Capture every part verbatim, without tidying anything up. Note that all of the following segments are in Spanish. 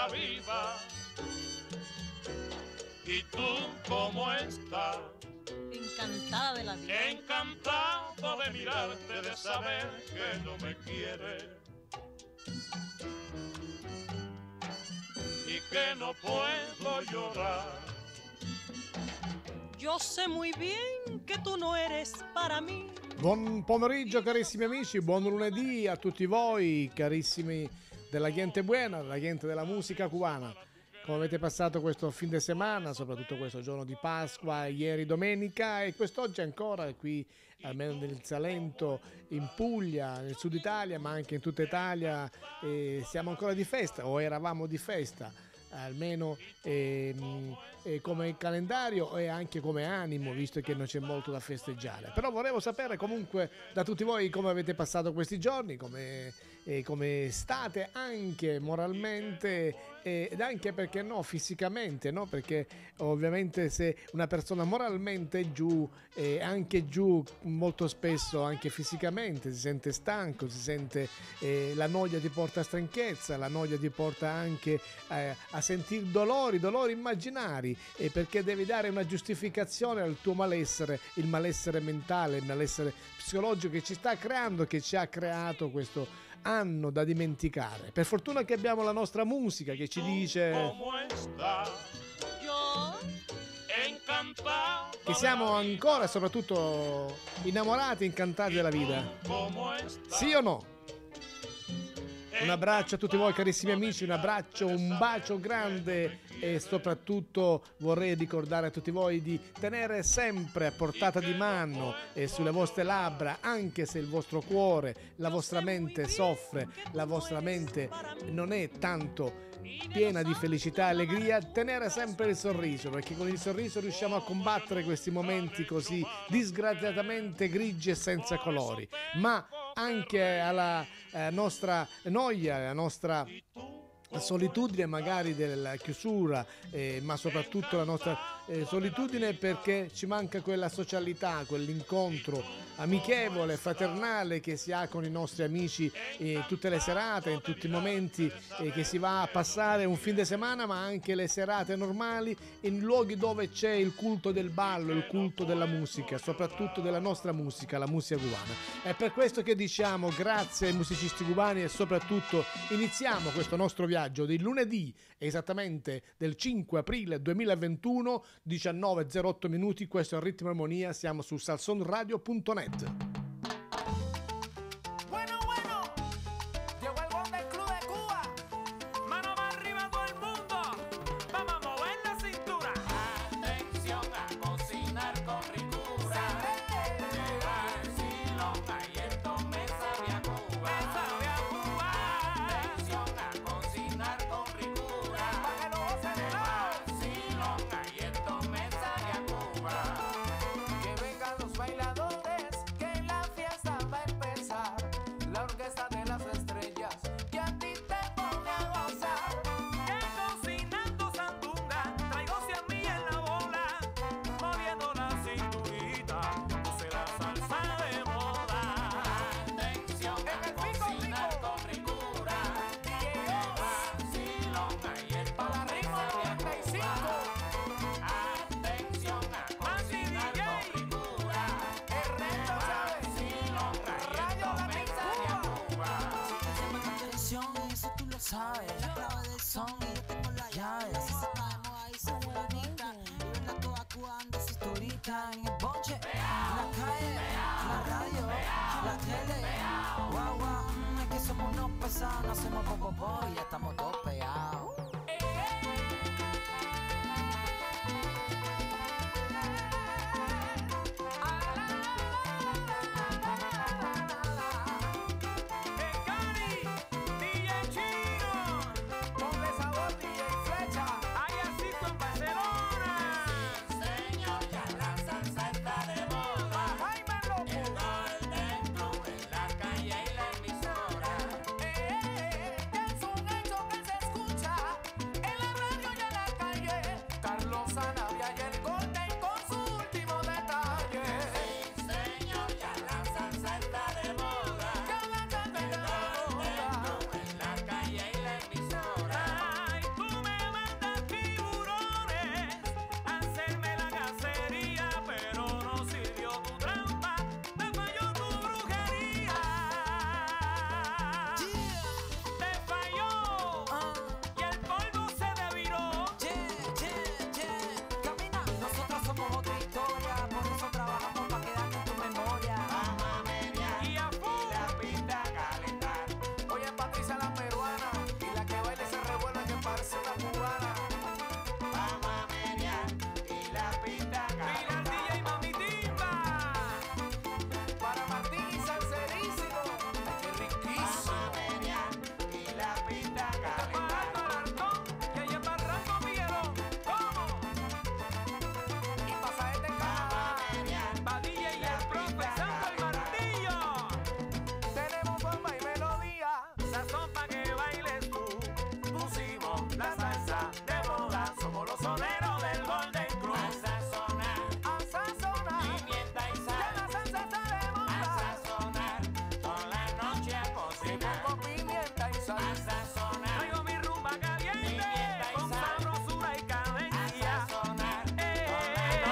la vida. ¿Y tú cómo estás? Encantada de la vida. Encantado de mirarte, de saber que no me quieres y que no puedo llorar. Io sé muy bien che tu non eres para mí. Buon pomeriggio carissimi amici, buon lunedì a tutti voi carissimi della gente buena, della gente della musica cubana. Come avete passato questo fin de settimana, soprattutto questo giorno di Pasqua, ieri domenica e quest'oggi ancora qui, almeno nel Salento, in Puglia, nel sud Italia, ma anche in tutta Italia, eh, siamo ancora di festa o eravamo di festa. Almeno ehm, eh, come calendario e anche come animo, visto che non c'è molto da festeggiare. Però volevo sapere comunque da tutti voi come avete passato questi giorni, come, eh, come state anche moralmente eh, ed anche, perché no, fisicamente, no? Perché ovviamente se una persona moralmente è giù, eh, anche giù molto spesso anche fisicamente, si sente stanco, si sente eh, la noia ti porta a stanchezza, la noia ti porta anche eh, a sentire dolori, dolori immaginari, e perché devi dare una giustificazione al tuo malessere, il malessere mentale, il malessere psicologico che ci sta creando, che ci ha creato questo anno da dimenticare. Per fortuna che abbiamo la nostra musica che ci dice che siamo ancora e soprattutto innamorati, incantati della vita. Sì o no? Un abbraccio a tutti voi carissimi amici, un abbraccio, un bacio grande, e soprattutto vorrei ricordare a tutti voi di tenere sempre a portata di mano e sulle vostre labbra, anche se il vostro cuore, la vostra mente soffre, la vostra mente non è tanto piena di felicità e allegria, tenere sempre il sorriso, perché con il sorriso riusciamo a combattere questi momenti così disgraziatamente grigi e senza colori, ma anche alla eh, nostra noia, alla nostra solitudine magari della chiusura, eh, ma soprattutto la nostra eh, solitudine perché ci manca quella socialità, quell'incontro amichevole, fraternale che si ha con i nostri amici eh, tutte le serate, in tutti i momenti eh, che si va a passare un fin di settimana, ma anche le serate normali in luoghi dove c'è il culto del ballo, il culto della musica, soprattutto della nostra musica, la musica cubana. È per questo che diciamo grazie ai musicisti cubani e soprattutto iniziamo questo nostro viaggio di lunedì, esattamente del cinque aprile duemilaventuno, diciannove e zero otto minuti. Questo è il Ritmo e Armonia, siamo su salsonradio punto net. La clave del son y yo tengo la llave. Si se caemos ahí se bonita. Y verla toda Cuba anda cinturita. En el bonche, en la calle, en la radio, en la tele. Guau, guau, mm, es que somos unos pesados. No hacemos popopó y ya estamos todos pegados. Son hechos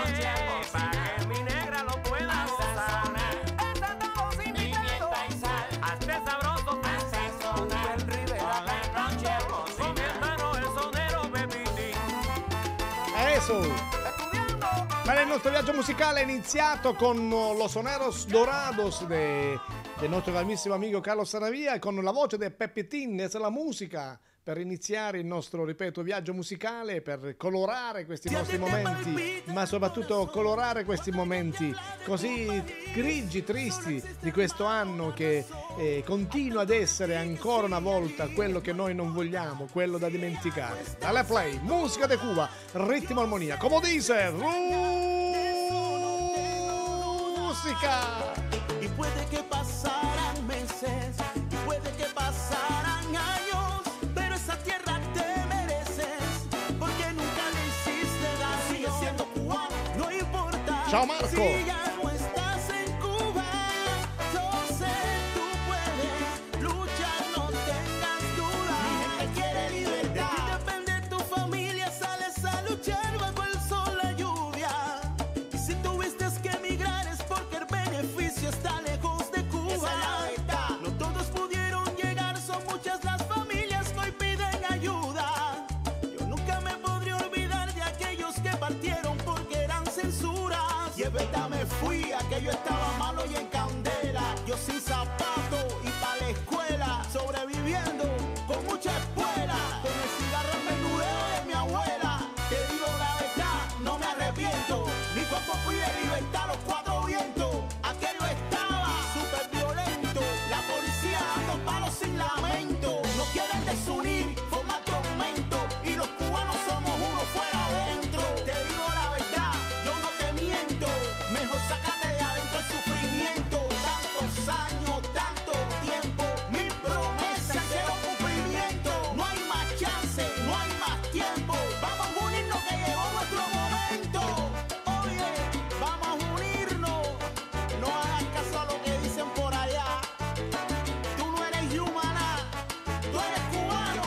para que mi negra lo pueda gozar. Está todo sin pimienta y sal, hazte sabroso, Rubén Rivera, la noche hermosa. Comiéndanos el sonero, Bepitín. Eso. Bene, il nostro viaggio musicale è iniziato con Los Soneros Dorados de, del nostro carissimo amico Carlos Saravia, con la voce di Pepe Tines, la musica per iniziare il nostro, ripeto, viaggio musicale, per colorare questi nostri momenti, ma soprattutto colorare questi momenti così grigi, tristi di questo anno che eh, continua ad essere ancora una volta quello che noi non vogliamo, quello da dimenticare. Dalla Play, musica de Cuba, ritmo armonia, come dice, musica! Y puede que pasaran meses, y puede que pasaran años, pero esa tierra te mereces, porque nunca le hiciste daño. Sigue siendo cubano, no importa. Ciao Marco. Si ya no estás en Cuba, yo sé tú puedes luchar, no tengas duda. Mi gente quiere libertad. De ti depende tu familia, sales a luchar bajo el sol, la lluvia. Y si tuviste que emigrar es porque el beneficio está lejos de Cuba. Esa es la verdad. No todos pudieron llegar, son muchas las familias que hoy piden ayuda. Yo nunca me podré olvidar de aquellos que partieron porque eran censuras. Y es verdad, me fui, aquello estaba malo y en candela. Yo sin zapato y pa' la escuela, sobreviviendo con mucha espuela, con el cigarro en menudeo de mi abuela. Te digo la verdad, no me arrepiento, mi cuerpo pide libertad a los cuatro vientos. Aquello estaba súper violento, la policía dando palos sin lamento. No quieren desunir, forma tormento, y los cubanos somos uno fuera adentro. Te digo la verdad, yo no te miento, mejor sácate de adentro el sufrimiento. Tantos años, tanto tiempo, mil promesas, cero cumplimiento. No hay más chance, no hay más tiempo. Vamos a unirnos que llegó nuestro momento. Oye, vamos a unirnos. No hagas caso a lo que dicen por allá. Tú no eres humana, tú eres cubano.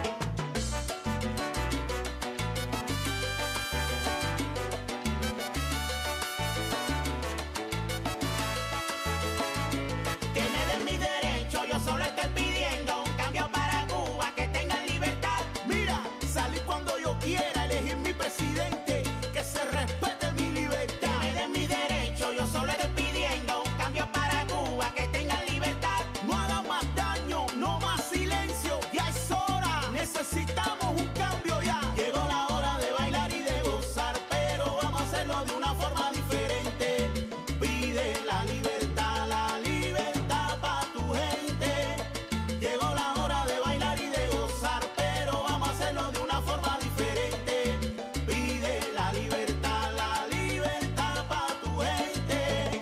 Que me den mi derecho, yo solo estoy pidiendo un cambio para Cuba, que tengan libertad. Mira, salir cuando yo quiera, elegir mi presidente, que se respete mi libertad. Que me den mi derecho, yo solo estoy pidiendo un cambio para Cuba, que tengan libertad. No hagan más daño, no más silencio, ya es hora, necesitamos un cambio ya. Llegó la hora de bailar y de gozar, pero vamos a hacerlo de una forma diferente. Pide la libertad, la libertad para tu gente. Llegó la hora de bailar y de gozar, pero vamos a hacerlo de una forma diferente. Pide la libertad, la libertad para tu gente.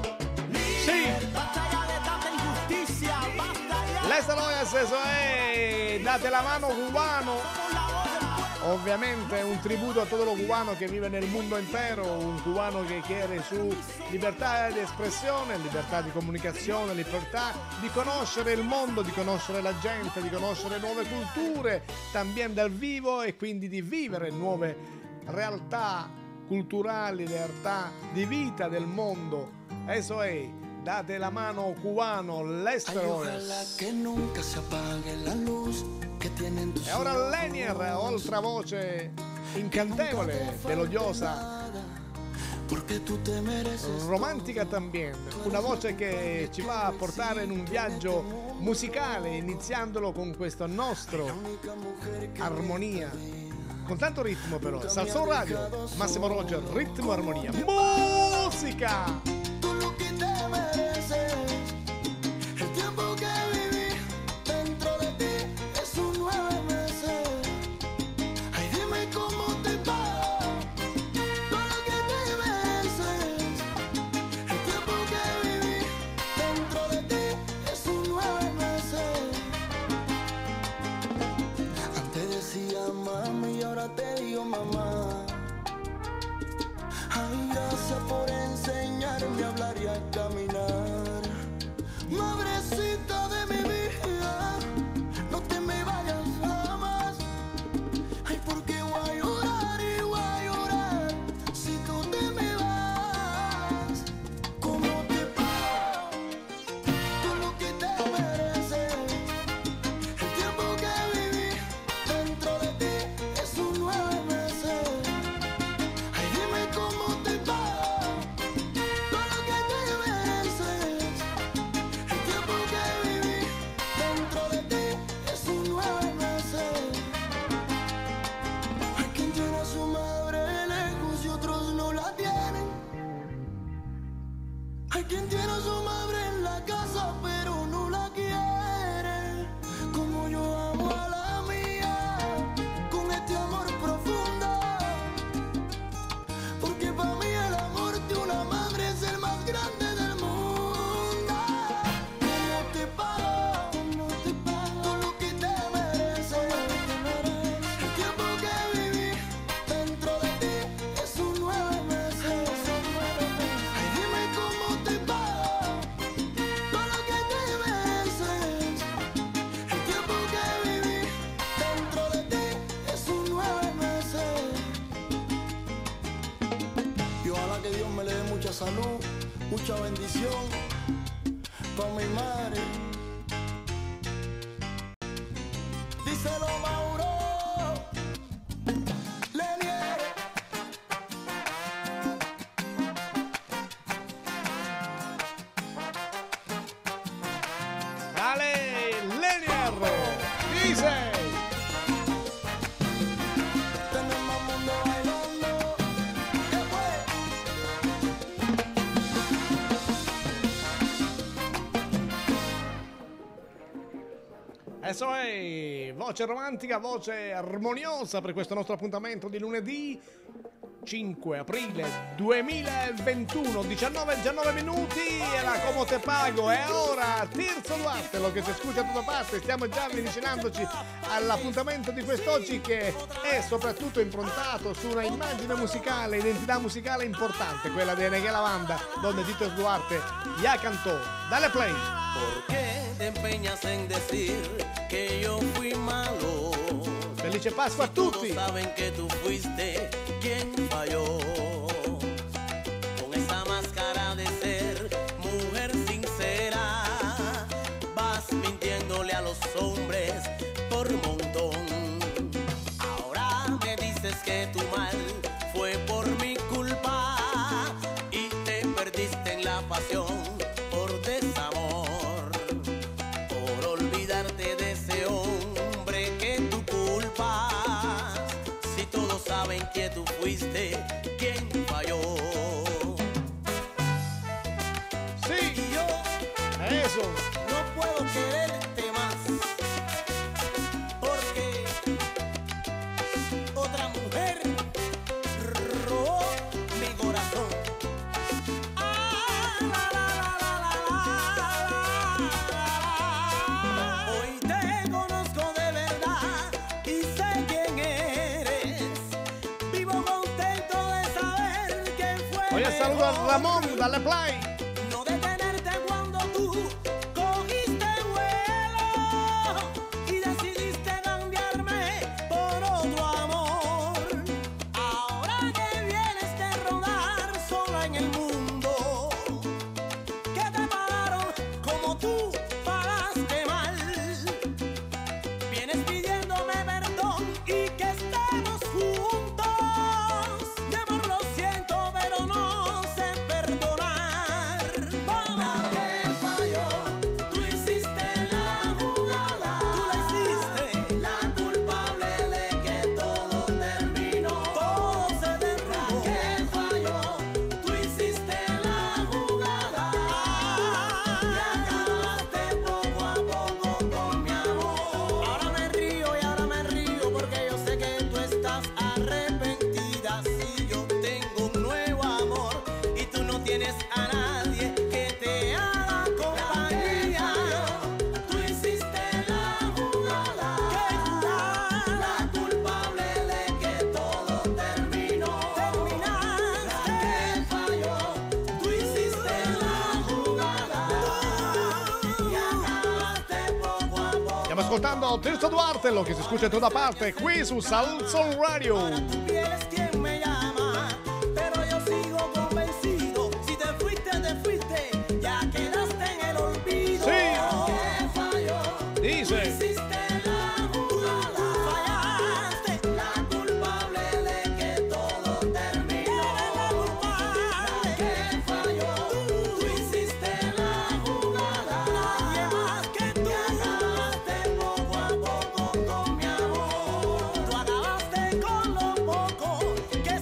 Libertad, basta ya de tanta injusticia, basta ya. Les Aloyas, eso es, date la mano cubano. Somos la voz del pueblo. Ovviamente un tributo a todos los cubanos que viven nel mondo entero, un cubano che quiere su libertà di espressione, libertà di comunicazione, libertà di conoscere il mondo, di conoscere la gente, di conoscere nuove culture, también dal vivo, e quindi di vivere nuove realtà culturali, realtà di vita del mondo. Eso è, date la mano cubano, Les Ay, ojalá Aloyas. que nunca se apague la luz que tienen tus E ora Lenier, oltre voce incantevole, melodiosa, porque tú te mereces romantica también, una voce che ci va a portare in un viaggio musicale, iniziandolo con questo nostro armonia, con tanto ritmo però. Salsón Radio, Massimo Roger, ritmo armonia, musica! tú lo que te mereces. El tiempo que viví dentro de ti es un nueve meses. Ay, dime cómo te va, todo lo que te mereces. El tiempo que viví dentro de ti es un nueve meses. Antes decía mami y ahora te digo mamá. Ay, gracias por enseñarme mucha bendición para mi madre. Díselo, Mauro. Lenier. Dale, Lenier. Dice. Tenemos mundo bailando. ¿Qué fue? Adesso è voce romantica, voce armoniosa per questo nostro appuntamento di lunedì cinque aprile duemilaventuno, diciannove e diciannove minuti, e la Como te pago è ora Tirso Duarte, lo che si scusa da tutta parte. Stiamo già avvicinandoci all'appuntamento di quest'oggi, che è soprattutto improntato su una immagine musicale, identità musicale importante, quella di Negué la Banda, donde Tito Duarte ya cantó. Dale play. ¿Por qué te empeñas en decir que yo fui malo? Felice Pasqua a Todos tutti. saben que tú fuiste quien falló. Con esa máscara de ser mujer sincera, vas mintiéndole a los hombres por montón. Ahora me dices que tu mal fue por mi culpa y te perdiste en la pasión por desamor, por olvidarte de ese hombre que tú culpas. Si todos saben que tú fuiste quien falló. Sí, Y yo eso. no puedo quererte más, porque otra mujer robó mi corazón. Ah, la, la, la, la, la, la, la. Hoy te conozco de verdad y sé quién eres. Vivo contento de saber que fue Oye, saludo a mejor Ramón, dale play. no detenerte cuando tú cogiste vuelo y decidiste cambiarme por otro amor. Ahora que vienes de rodar sola en el mundo, que te pagaron como tú pagaste mal, vienes pidiéndome perdón y que estemos juntos. De amor lo siento, pero no sé perdonar. ¿Para qué falló? Tú hiciste la jugada. Tú la hiciste, la culpable de que todo terminó. Todo se derrumbó. ¿Para qué falló? Tú hiciste la jugada. Y acabaste poco a poco con mi amor. Ahora me río y ahora me río porque yo sé que tú estás arrepentida. Si yo tengo un nuevo amor y tú no tienes a nadie que te haga compañía. Tú hiciste la jugada. ¿Qué jugada? La culpable de que todo terminó. Terminaste. ¿Qué falló? Tú hiciste la jugada. Y acabaste poco a poco. Stiamo ascoltando Tirso Duarte, lo che si scusa in tutta parte, qui su Salson Radio. Tu piel es quien me llama, pero yo sigo convencido. Si te fuiste, te fuiste, ya quedaste en el olvido. Sí. ¿Qué falló? Dice. Hiciste la jugada. Fallaste, la culpable de que todo terminó. La culpable. ¿Qué falló? Tú hiciste la jugada. Nadie más que tú. Y acabaste poco a poco con mi amor. Tú acabaste con lo poco que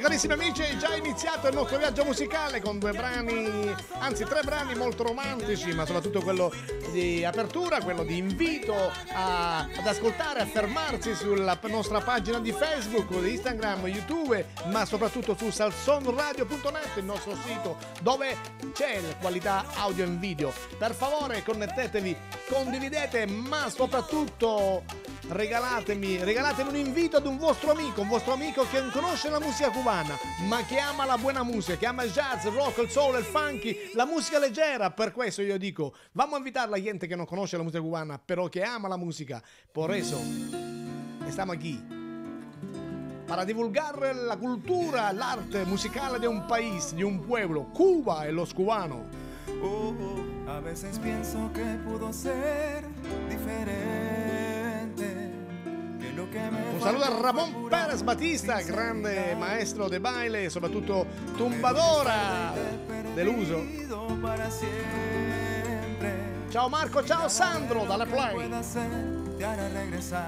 carissimi amici, è già iniziato il nostro viaggio musicale con due brani, anzi tre brani molto romantici, ma soprattutto quello di apertura, quello di invito a, ad ascoltare, a fermarsi sulla nostra pagina di Facebook, di Instagram, YouTube, ma soprattutto su salsonradio punto net, il nostro sito dove c'è la qualità audio e video. Per favore connettetevi, condividete, ma soprattutto regalatemi, regalatemi un invito ad un vostro amico, un vostro amico che non conosce la musica cubana, ma che ama la buona musica, che ama il jazz, il rock, il soul, il funky, la musica leggera. Per questo io dico, vamos a invitar a la gente que no conoce la música cubana, pero que ama la música. Por eso estamos aquí para divulgar la cultura, el arte musicale de un país, de un pueblo, Cuba y los cubanos. Oh, oh, a veces pienso que pudo ser diferente. Que lo que me Un saludo a Ramón Pérez Batista, grande maestro de baile e soprattutto tumbadora dell'uso. para siempre. Ciao Marco, ciao Sandro dalle Play. Pueda hacer, te hará regresar.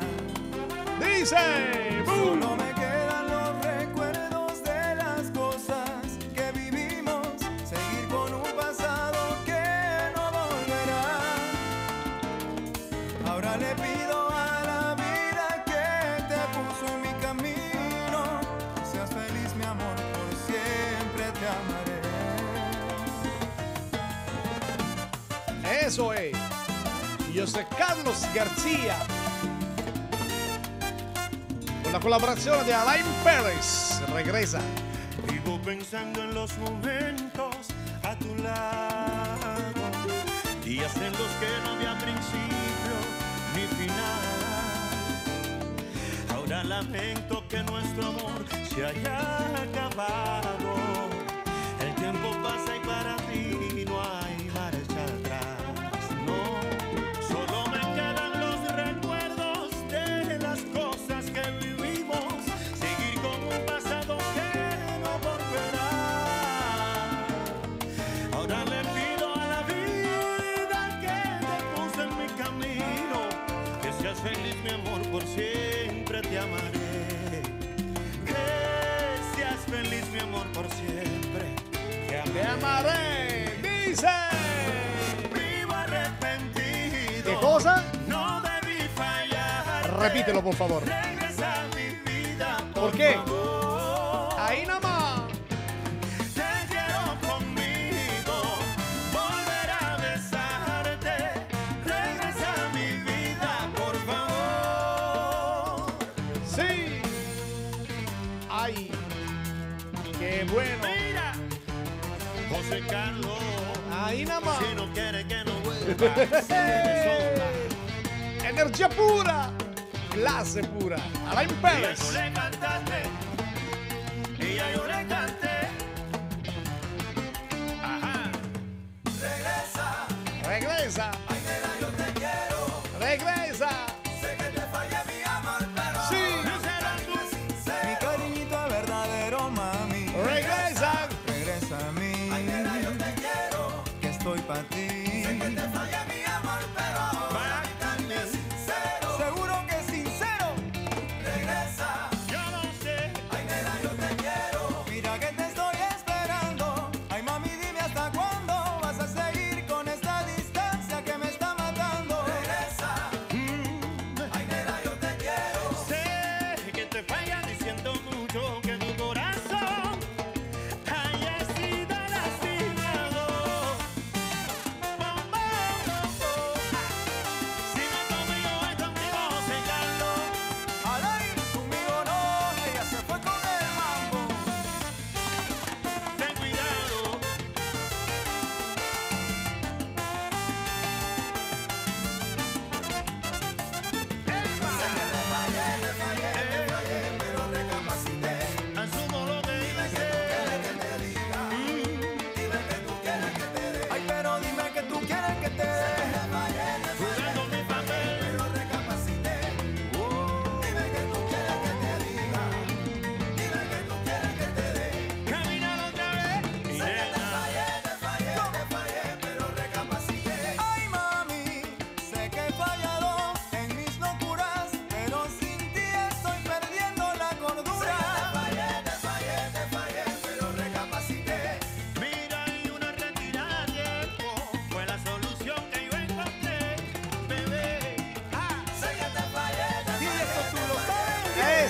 Dice, boom. Solo me quedan los recuerdos de las cosas que vivimos. Seguir con un pasado que no volverá. Ahora le pido a la vida que te puso en mi camino. Que seas feliz, mi amor, por siempre te amaré. Eso es. José Carlos García. Con la colaborazione di Alain Pérez. Regresa. Vivo pensando en los momentos a tu lado, días en los que no había principio ni final. Ahora lamento que nuestro amor se haya acabado. El tiempo pasa y para ti no hay marcha atrás. No, solo me quedan los recuerdos de las cosas que vivimos. Seguir con un pasado que no volverá. Ahora le pido a la vida que te puso en mi camino. Que seas feliz, mi amor, por siempre te amaré. Que seas feliz, mi amor, por siempre te amaré. Te amaré. Dice. Vivo arrepentido. ¿Qué cosa? No debí fallar. Repítelo, por favor. Regresa a mi vida, por, ¿Por qué? favor. Ahí nomás. Te quiero conmigo, volver a besarte. Regresa a mi vida, por favor. Sí. Ay. Qué bueno. Mira, José Carlos, Ahí nomás. si no quiere que no vuelva, Energía pura. Clase pura. Alain y ya Pérez. tú le cantaste, y ya yo le canté. Ajá. Regresa. Regresa. Sí. No serás tú. Mi cariñito es verdadero, mami. Regresa. Regresa a mí. Que estoy para ti. Seguro que es sincero. Yo no sé. Mira que te estoy esperando. Ay, mami, dime hasta cuándo vas a seguir con esta distancia que me está matando. Sé que te falla diciendo mucho que tu corazón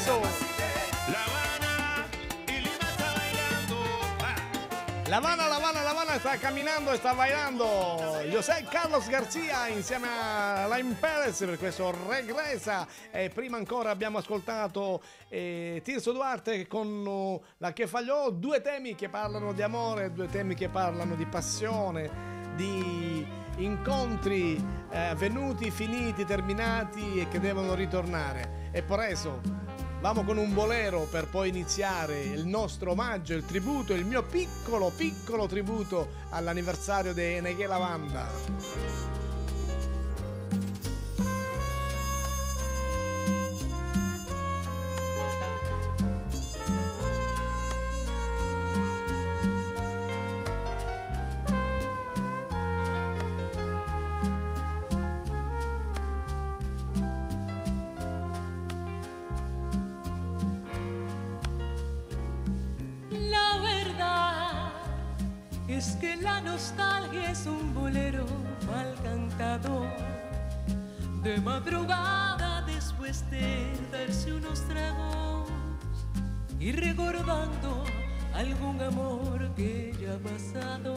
Eso. La Habana y Lima está bailando. Ah. La Habana, La Habana, La Habana sta camminando e sta bailando. José Carlos Garcia insieme a Lain Perez per questo Regresa. E prima ancora abbiamo ascoltato eh, Tirso Duarte con uh, La Che Fagliò, due temi che parlano di amore, due temi che parlano di passione, di incontri eh, avvenuti, finiti, terminati e che devono ritornare. E por eso vamo con un bolero per poi iniziare il nostro omaggio, il tributo, il mio piccolo, piccolo tributo all'anniversario di Negué La Banda. La verdad es que la nostalgia es un bolero mal cantado. De madrugada después de darse unos tragos y recordando algún amor que ya ha pasado.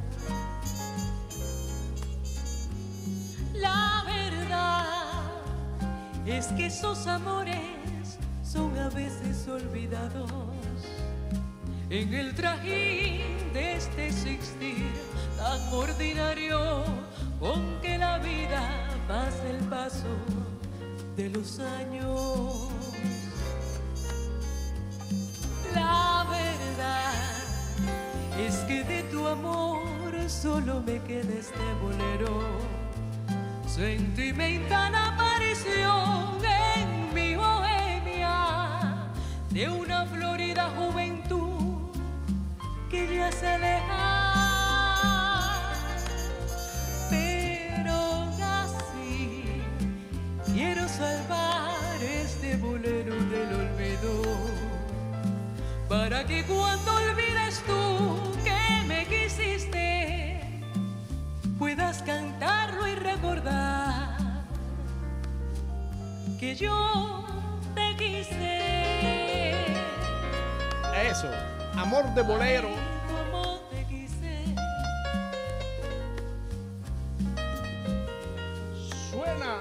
La verdad es que esos amores son a veces olvidados en el trajín de este existir tan ordinario con que la vida pasa el paso de los años. La verdad es que de tu amor solo me queda este bolero. Sentimental aparición en mi bohemia de una florida juventud que ya se aleja, pero así quiero salvar este bolero del olvido, para que cuando olvides tú que me quisiste, puedas cantarlo y recordar que yo te quise. Eso, amor de bolero. Como te quise. Suena.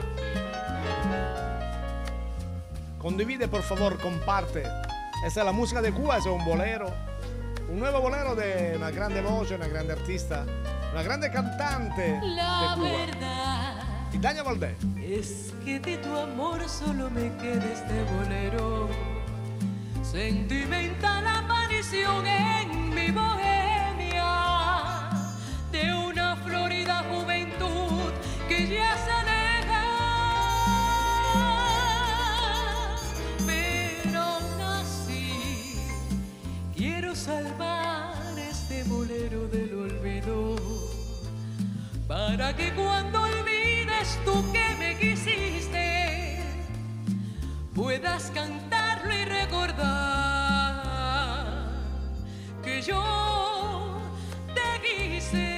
Condivide por favor, comparte. Esa es la música de Cuba, ese es un bolero. Un nuevo bolero de una grande voce, una grande artista, una grande cantante La de Cuba. verdad Italia Valdés. es que de tu amor solo me queda este bolero. Sentimental aparición en mi bohemia de una florida juventud que ya se aleja, pero aún así quiero salvar este bolero del olvido, para que cuando olvides tú que me quisiste, puedas cantarlo y recordar que yo te quise.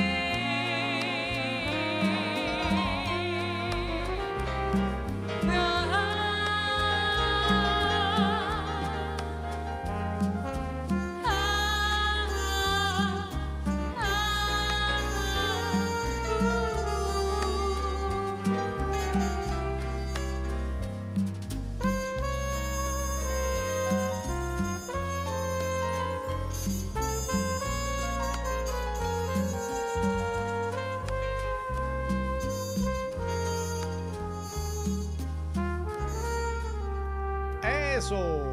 Eso.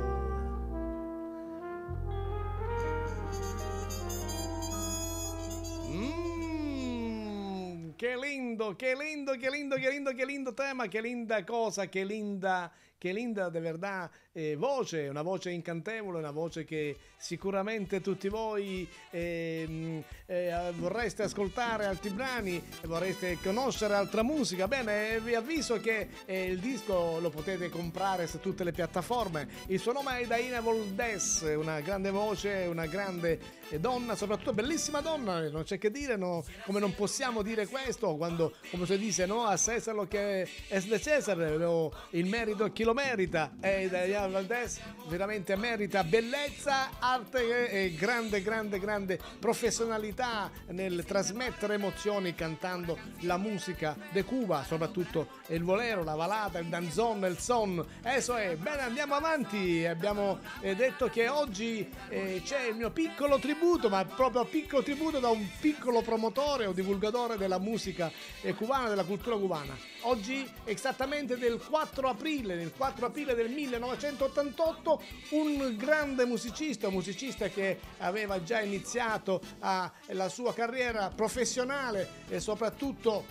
Mm, qué lindo, qué lindo, qué lindo, qué lindo, qué lindo tema, qué linda cosa, qué linda, qué linda de verdad eh, voce, una voce incantevole, una voce che sicuramente tutti voi eh, eh, vorreste ascoltare altri brani, vorreste conoscere altra musica. Bene, vi avviso che eh, il disco lo potete comprare su tutte le piattaforme. Il suo nome è Daina Valdés, una grande voce, una grande donna, soprattutto bellissima donna, non c'è che dire, no? Come non possiamo dire questo quando, come si dice, no? A Cesare lo che è de Cesare, lo, il merito a chi lo lo merita, e Daniel Valdés veramente merita bellezza, arte e grande, grande, grande professionalità nel trasmettere emozioni cantando la musica de Cuba, soprattutto il bolero, la balada, il danzón, il son. Eso è. Bene, andiamo avanti. Abbiamo eh, detto che oggi eh, c'è il mio piccolo tributo, ma proprio piccolo tributo da un piccolo promotore o divulgatore della musica eh, cubana, della cultura cubana. Oggi, esattamente del quattro aprile, nel quattro aprile del millenovecentottantotto, un grande musicista, un musicista che aveva già iniziato a, la sua carriera professionale e soprattutto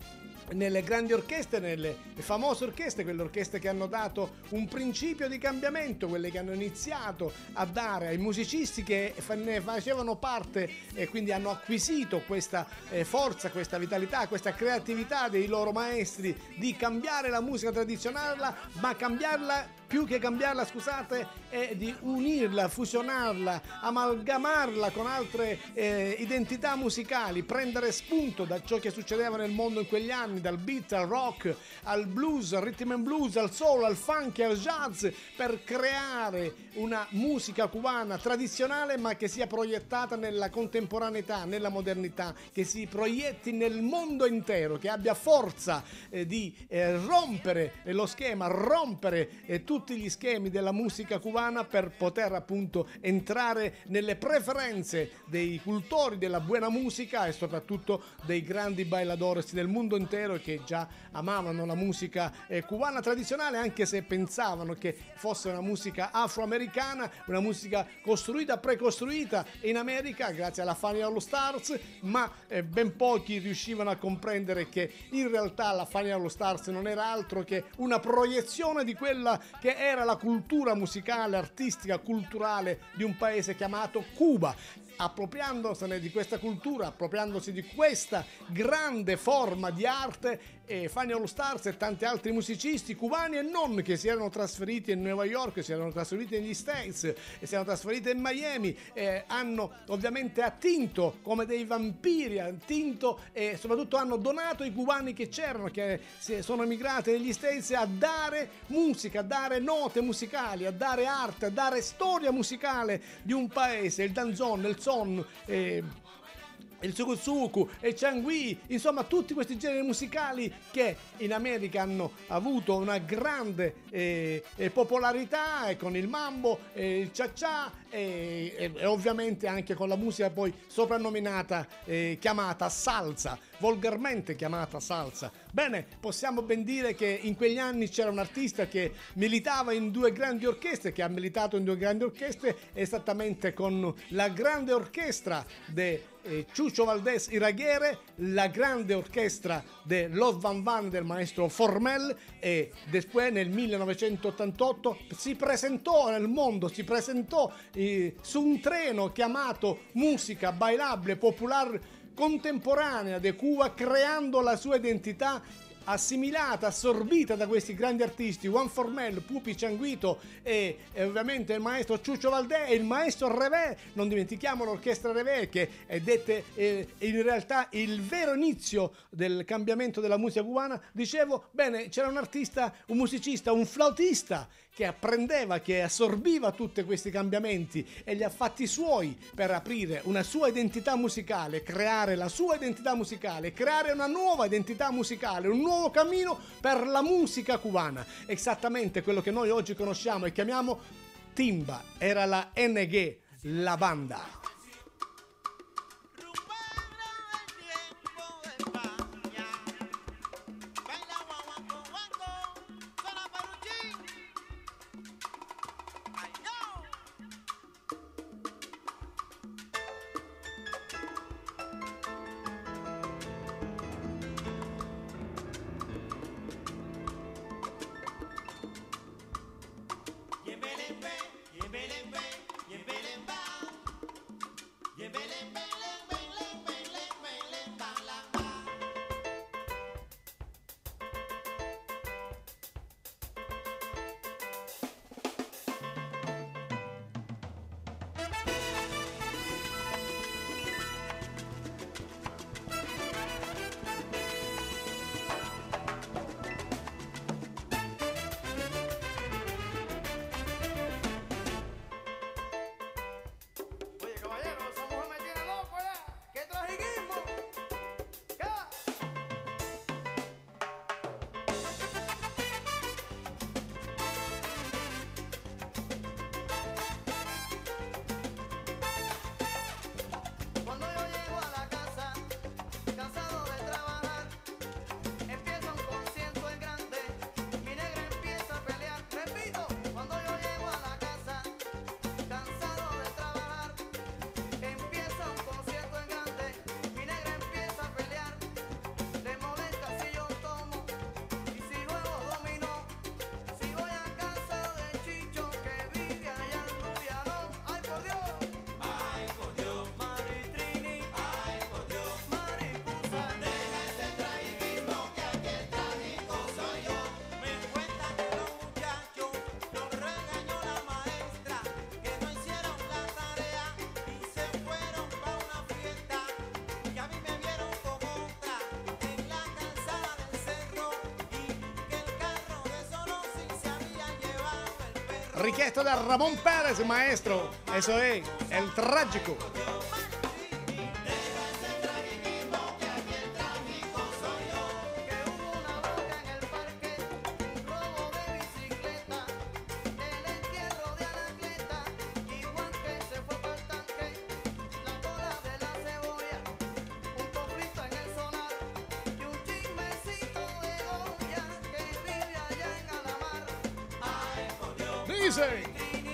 nelle grandi orchestre, nelle famose orchestre, quelle orchestre che hanno dato un principio di cambiamento, quelle che hanno iniziato a dare ai musicisti che ne facevano parte e quindi hanno acquisito questa eh, forza, questa vitalità, questa creatività dei loro maestri di cambiare la musica tradizionale, ma cambiarla, più che cambiarla, scusate, è di unirla, fusionarla, amalgamarla con altre eh, identità musicali, prendere spunto da ciò che succedeva nel mondo in quegli anni, dal beat al rock, al blues, al rhythm and blues, al soul, al funk, al jazz, per creare una musica cubana tradizionale ma che sia proiettata nella contemporaneità, nella modernità, che si proietti nel mondo intero, che abbia forza eh, di eh, rompere lo schema, rompere eh, tutti gli schemi della musica cubana per poter appunto entrare nelle preferenze dei cultori della buona musica e soprattutto dei grandi bailadores del mondo intero che già amavano la musica eh, cubana tradizionale, anche se pensavano che fosse una musica afroamericana, una musica costruita, precostruita in America grazie alla Fania All Stars, ma eh, ben pochi riuscivano a comprendere che in realtà la Fania All Stars non era altro che una proiezione di quella che era la cultura musicale, artistica, culturale di un paese chiamato Cuba. Appropriandosene di questa cultura, appropriandosi di questa grande forma di arte, e Fania All Stars e tanti altri musicisti cubani e non, che si erano trasferiti in New York, si erano trasferiti negli States e si erano trasferiti in Miami, eh, hanno ovviamente attinto come dei vampiri, attinto e soprattutto hanno donato i cubani che c'erano, che sono emigrati negli States, a dare musica, a dare note musicali, a dare arte, a dare storia musicale di un paese, il danzón, il son, eh, il suku e il changui, insomma tutti questi generi musicali che in America hanno avuto una grande eh, eh, popolarità, e con il mambo, eh, il cha-cha e, e, e ovviamente anche con la musica poi soprannominata, eh, chiamata salsa, volgarmente chiamata salsa. Bene, possiamo ben dire che in quegli anni c'era un artista che militava in due grandi orchestre, che ha militato in due grandi orchestre, esattamente con la grande orchestra de eh, Chucho Valdés Iraguere, la grande orchestra de Los Van Van del maestro Formel, e poi nel millenovecentottantotto si presentò nel mondo, si presentò eh, su un treno chiamato Musica Bailable Popular Contemporanea de Cuba, creando la sua identità assimilata, assorbita da questi grandi artisti, Juan Formel, Pupi Changuito e, e ovviamente il maestro Chucho Valdés e il maestro Revé. Non dimentichiamo l'orchestra Revé, che è dette eh, in realtà il vero inizio del cambiamento della musica cubana. Dicevo, bene, c'era un artista, un musicista, un flautista che apprendeva, che assorbiva tutti questi cambiamenti e li ha fatti suoi per aprire una sua identità musicale, creare la sua identità musicale, creare una nuova identità musicale, un nuovo cammino per la musica cubana. Esattamente quello che noi oggi conosciamo e chiamiamo timba. Era la N G, la banda. Richiesta da Ramón Pérez, maestro. Eso es El Trágico. Dice.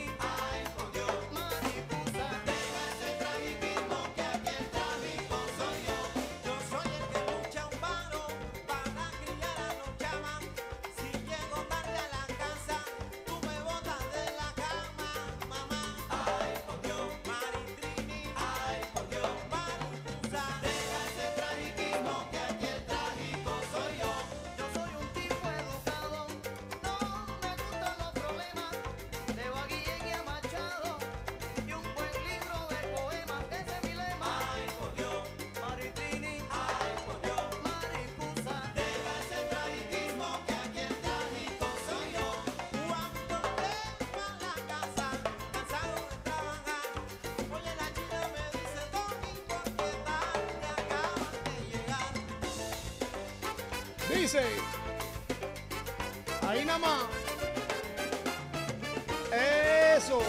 Dice, ahí nada más. Eso.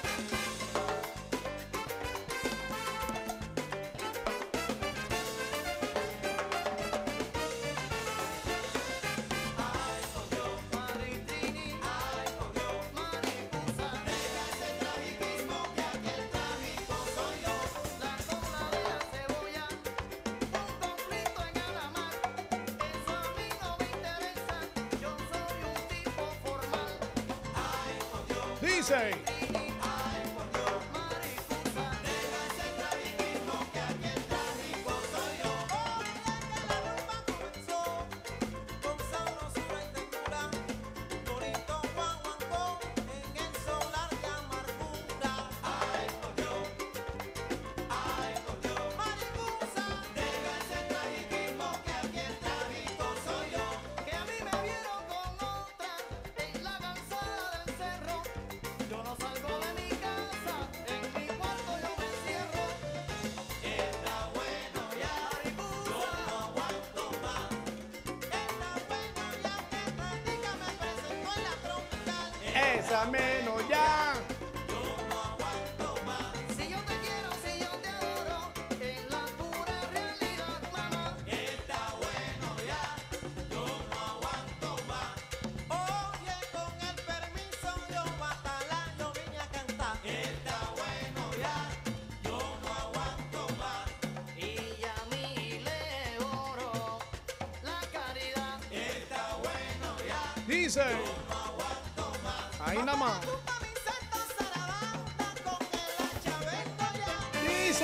Dice. Esa menos ya. Yo no aguanto más. Si yo te quiero, si yo te adoro, en la pura realidad, mamá. Está bueno ya. Yo no aguanto más. Oye, con el permiso, yo batala, yo vine a cantar. Está bueno ya. Yo no aguanto más. Y a mí le oro la caridad. Está bueno ya. Dice. Ahí nada más. Dice.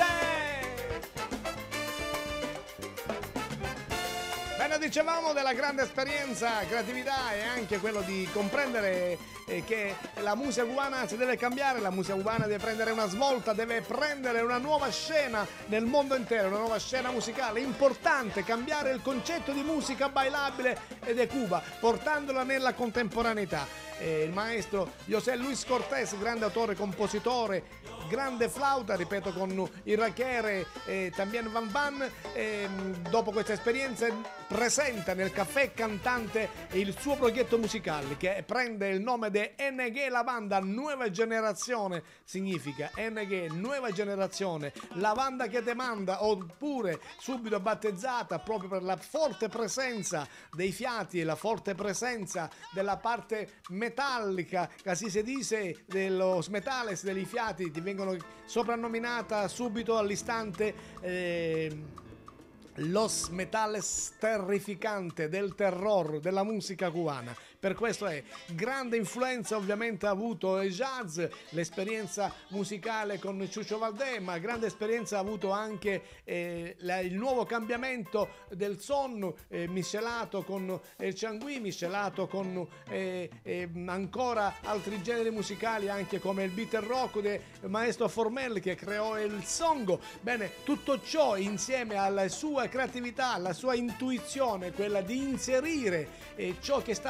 Bene, dicevamo della grande esperienza, creatività e anche quello di comprendere eh, che la musica cubana si deve cambiare, la musica cubana deve prendere una svolta, deve prendere una nuova scena nel mondo intero, una nuova scena musicale. È importante cambiare il concetto di musica bailabile de Cuba, portandola nella contemporaneità. Eh, il maestro José Luis Cortés, grande autore, compositore, grande flauta, ripeto, con il rachiere e también Van Van, eh, dopo questa esperienza presenta nel caffè cantante il suo progetto musicale che prende il nome di N G La Banda Nueva Generazione, significa N G Nuova Generazione, la banda che te manda, oppure subito battezzata proprio per la forte presenza dei fiati e la forte presenza della parte metallica, così si dice, dello metales, degli fiati, ti vengono soprannominata subito all'istante eh, Los Metales Terrificante, del terror della musica cubana. Per questo è grande influenza, ovviamente ha avuto il jazz, l'esperienza musicale con Chucho Valdés, ma grande esperienza ha avuto anche eh, la, il nuovo cambiamento del son eh, miscelato con il Changui, miscelato con eh, eh, ancora altri generi musicali, anche come il beat and rock del maestro Formel che creò il songo. Bene, tutto ciò insieme alla sua creatività, alla sua intuizione, quella di inserire eh, ciò che stava succedendo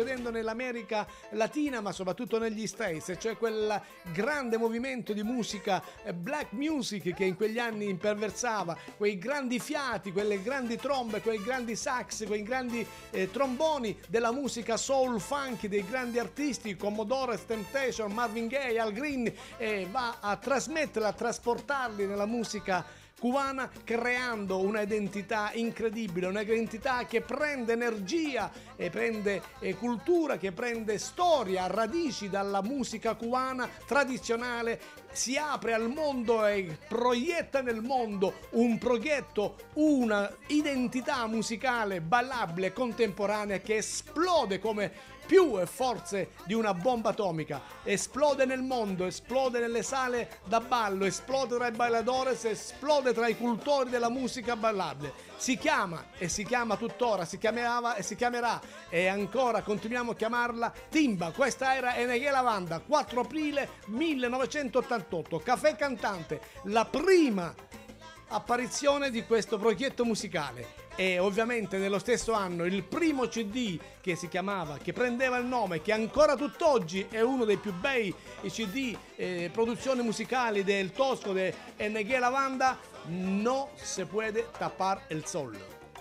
succedendo nell'America Latina, ma soprattutto negli States, cioè quel grande movimento di musica eh, black music che in quegli anni imperversava, quei grandi fiati, quelle grandi trombe, quei grandi sax, quei grandi eh, tromboni della musica soul funk dei grandi artisti, Commodore, Temptation, Marvin Gaye, Al Green, e va a trasmetterli, a trasportarli nella musica cubana, creando una identità incredibile, una identità che prende energia e prende eh, cultura, che prende storia, radici dalla musica cubana tradizionale, si apre al mondo e proietta nel mondo un progetto, una identità musicale ballabile contemporanea che esplode come più forze di una bomba atomica, esplode nel mondo, esplode nelle sale da ballo, esplode tra i bailadores, esplode tra i cultori della musica ballabile. Si chiama e si chiama tuttora, si chiamava e si chiamerà e ancora continuiamo a chiamarla Timba. Questa era Eneghe Lavanda, quattro aprile millenovecentottantotto, Caffè Cantante, la prima apparizione di questo progetto musicale. E ovviamente nello stesso anno il primo C D che si chiamava, che prendeva il nome, che ancora tutt'oggi è uno dei più bei C D, eh, produzioni musicali del Tosco de Eneghe Lavanda, No se puede tapar el sol.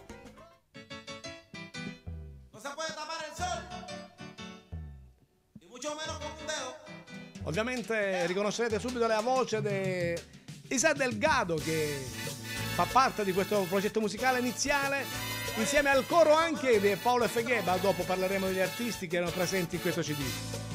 No se puede tapar el sol, y mucho menos con un dedo. Ovviamente riconoscerete subito la voce di Isa Delgado, che fa parte di questo progetto musicale iniziale, insieme al coro anche di Paolo F. Gheba. Dopo parleremo degli artisti che erano presenti in questo C D.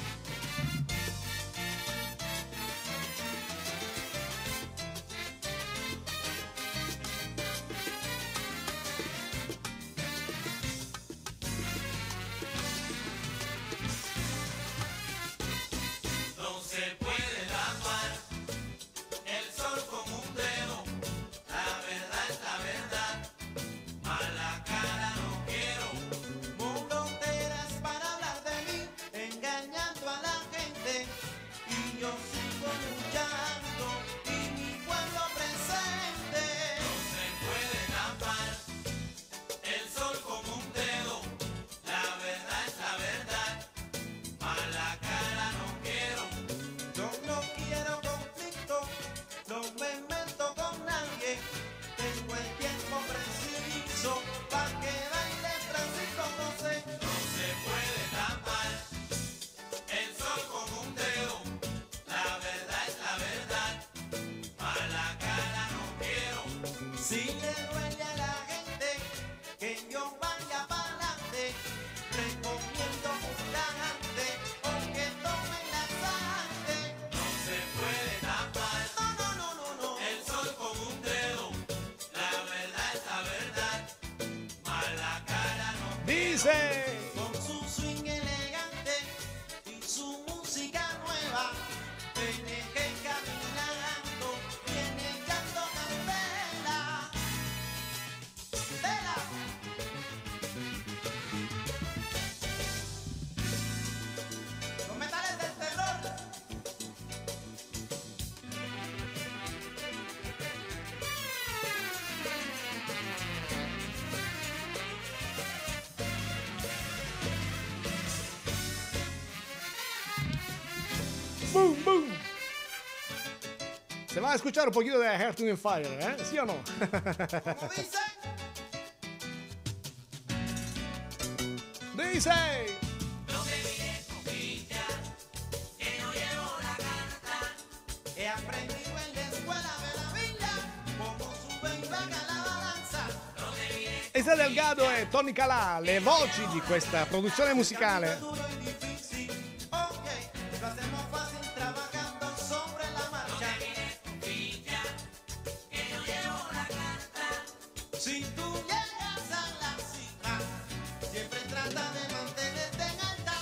Con su swing elegante y su música nueva, tiene que caminando, viene echando candela. ¡Vela! Los metales del terror. Boom, boom. Se va a escuchar un poquito de Earth, Wind and Fire, ¿eh? ¿Sí o no? ¿Cómo dice? Dice. No te mires con ficha, que no llevo la carta. He aprendido en la escuela de la villa cómo sube y baja la balanza. No te mires. Isa Delgado e Tony Calà, le voci di questa produzione musicale. Duro y difícil, ok, lo hacemos fácil trabajando sobre la marcha. No te mires con ficha, que no llevo la carta. Si tú llegas a la cima, siempre trata de mantenerte en alta.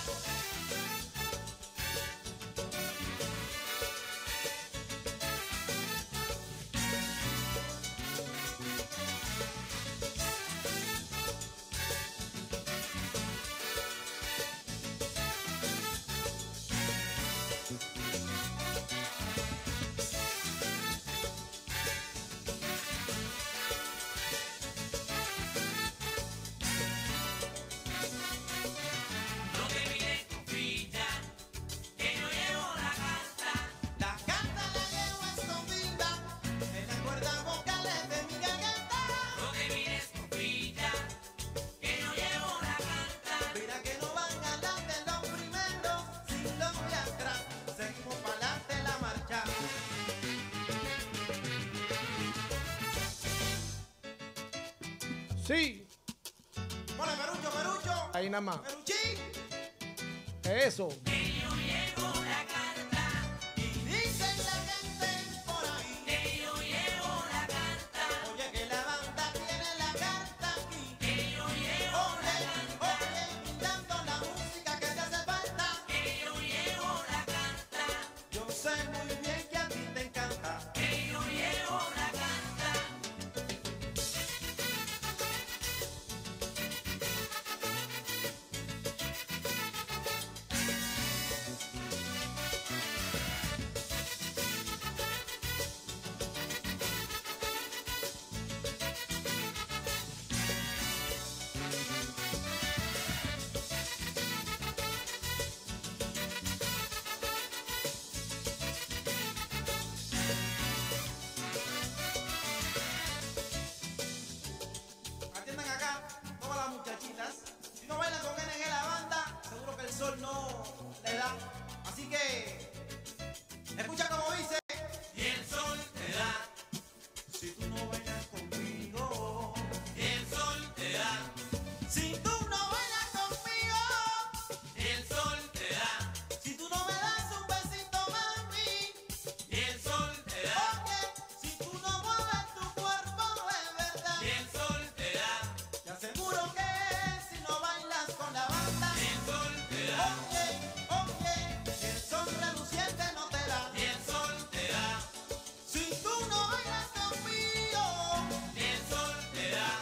Sí. Ponle Perucho, Perucho. Ahí nada más. Peruchín. Eso. Dicen la gente por ahí que yo llevo la carta. Oye, que la banda tiene la carta aquí. Que yo llevo la carta. Oye, dando la música que te hace falta. Que yo llevo la carta. Yo sé muy bien que a ti te encanta. Que yo llevo la carta. Atiendan acá, todas las muchachitas. Si no bailan con N en la banda, seguro que el sol no le da. Así que, escucha como dice. Y el sol te da. Si tú no bailas conmigo. Y el sol te da. Si tú no bailas conmigo. Y el sol te da. Si tú no me das un besito, mami. Y el sol te da. Oye, si tú no mueves tu cuerpo de verdad. Y el sol te da. Te aseguro que si no bailas con la banda. Y el sol te da. Oye, oye, el sol reluciente no te da. Y el sol te da. Si tú no bailas conmigo. Y el sol te da.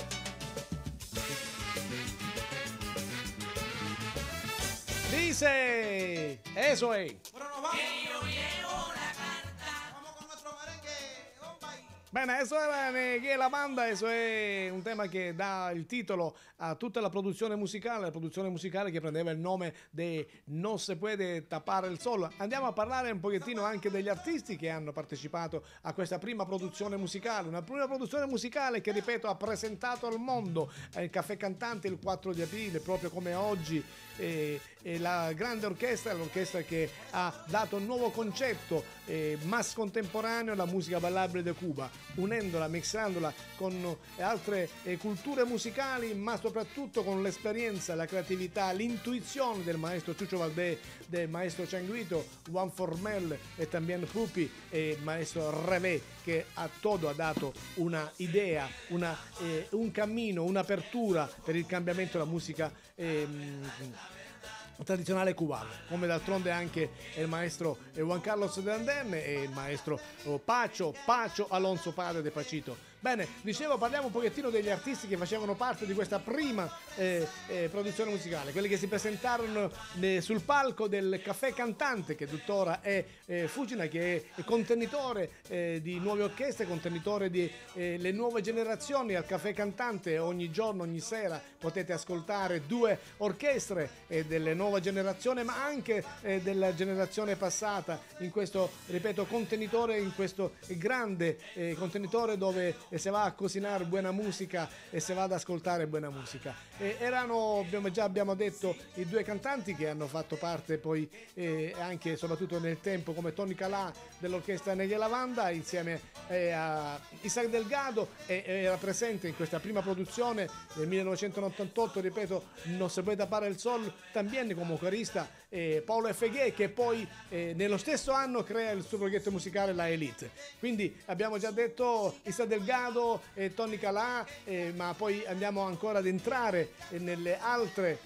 Dice. Eso es. Pero nos vamos. Que yo llevo la carta. Vamos con nuestro merengue, Bombay. Bene, eso era Negué la banda, eso è un tema che dà il titolo a tutta la produzione musicale, la produzione musicale che prendeva il nome di Non se puede tapare il sol. Andiamo a parlare un pochettino anche degli artisti che hanno partecipato a questa prima produzione musicale, una prima produzione musicale che, ripeto, ha presentato al mondo il Caffè Cantante il quattro di aprile, proprio come oggi, e, e la grande orchestra, l'orchestra che ha dato un nuovo concetto eh, más contemporaneo alla musica ballabile di Cuba, unendola, mixandola con altre eh, culture musicali, ma soprattutto con l'esperienza, la creatività, l'intuizione del maestro Chucho Valdés, del maestro Changuito, Juan Formel e también Pupi e il maestro Revé, che a todo ha dato una idea, una, eh, un cammino, un'apertura per il cambiamento della musica ehm, tradizionale cubano, come d'altronde anche il maestro Juan Carlos de Anden e il maestro Pacho, Pacho Alonso Padre de Pachito. Bene, dicevo, parliamo un pochettino degli artisti che facevano parte di questa prima eh, eh, produzione musicale, quelli che si presentarono eh, sul palco del Caffè Cantante, che tuttora è eh, Fujina, che è contenitore eh, di nuove orchestre, contenitore di eh, le nuove generazioni. Al Caffè Cantante ogni giorno, ogni sera potete ascoltare due orchestre eh, delle nuova generazione, ma anche eh, della generazione passata, in questo, ripeto, contenitore, in questo grande eh, contenitore dove eh, si va a cucinare buona musica e si va ad ascoltare buona musica. E erano, abbiamo, già abbiamo detto, i due cantanti che hanno fatto parte poi eh, anche e soprattutto nel tempo, come Tony Calà dell'orchestra Negué la Banda, insieme eh, a Isaac Delgado, e era presente in questa prima produzione del millenovecentonottantotto, ripeto, Non se puede tapare il sol, también come corista eh, Paolo F G, che poi eh, nello stesso anno crea il suo progetto musicale La Elite. Quindi abbiamo già detto Isaac Delgado e Tony Calà, eh, ma poi andiamo ancora ad entrare eh, nelle altre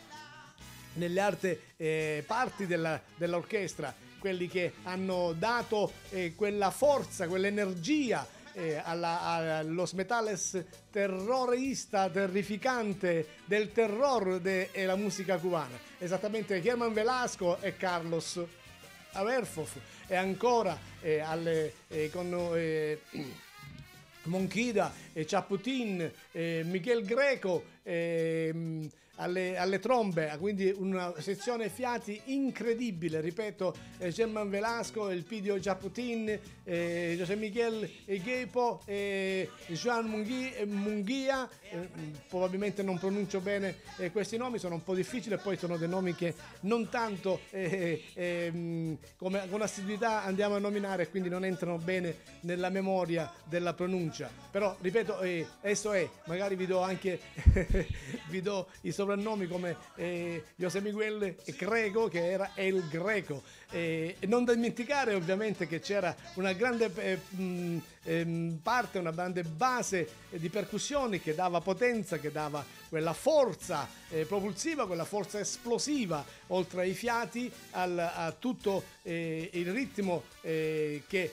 nelle altre eh, parti della, dell'orchestra, quelli che hanno dato eh, quella forza, quell'energia eh, alla, allo metales terrorista, terrificante del terror della musica cubana, esattamente Germán Velasco e Carlos Aberfof, e ancora eh, alle, eh, con eh, Monchida, eh, Chaputin, eh, Miguel Greco, eh, ehm, alle, alle trombe, quindi una sezione fiati incredibile, ripeto, eh, German Velasco, Elpidio Giaputin, eh, José Miguel Eguepo, eh, Joan Munghi, eh, Munghia, eh, probabilmente non pronuncio bene eh, questi nomi, sono un po' difficili, poi sono dei nomi che non tanto eh, eh, come, con assiduità andiamo a nominare, quindi non entrano bene nella memoria della pronuncia, però ripeto, eh, esso è, magari vi do anche vi do i soprannomi come eh, José Miguel Greco, che era El Greco, eh, e non dimenticare ovviamente che c'era una grande eh, mh, eh, parte, una grande base eh, di percussioni che dava potenza, che dava quella forza eh, propulsiva, quella forza esplosiva, oltre ai fiati, al, a tutto eh, il ritmo eh, che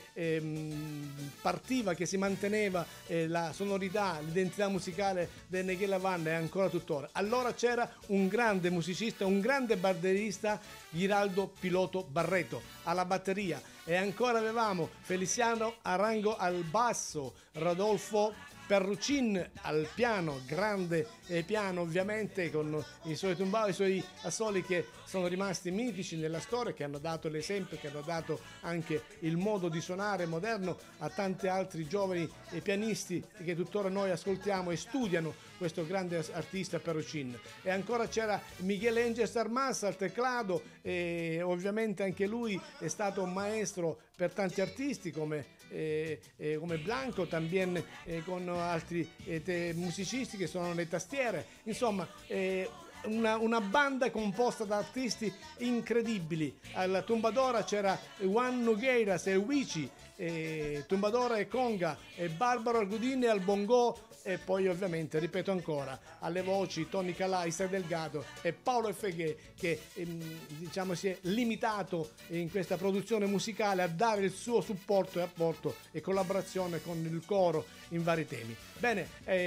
ehm, partiva, che si manteneva, eh, la sonorità, l'identità musicale del Nechela Vanna, e ancora tuttora. Allora c'era un grande musicista, un grande batterista, Giraldo Piloto Barreto alla batteria, e ancora avevamo Feliciano Arango al basso, Rodolfo Perrucin al piano, grande eh, piano ovviamente, con i suoi tumbao, i suoi assoli che sono rimasti mitici nella storia, che hanno dato l'esempio, che hanno dato anche il modo di suonare moderno a tanti altri giovani eh, pianisti che tuttora noi ascoltiamo e studiano questo grande artista Perrucin. E ancora c'era Miguel Angel Armas al teclado, e ovviamente anche lui è stato un maestro per tanti artisti come Eh, eh, come Blanco, también eh, con altri eh, te, musicisti che suonano le tastiere, insomma eh, una, una banda composta da artisti incredibili. Alla tumbadora c'era Juan Nogueiras e Wichi, eh, tumbadora e conga, e Barbaro Argudini al bongo, e poi ovviamente, ripeto ancora, alle voci Tony Calà, Isai Delgado e Paolo Effeghe, che ehm, diciamo si è limitato in questa produzione musicale a dare il suo supporto e apporto e collaborazione con il coro in vari temi. Bene,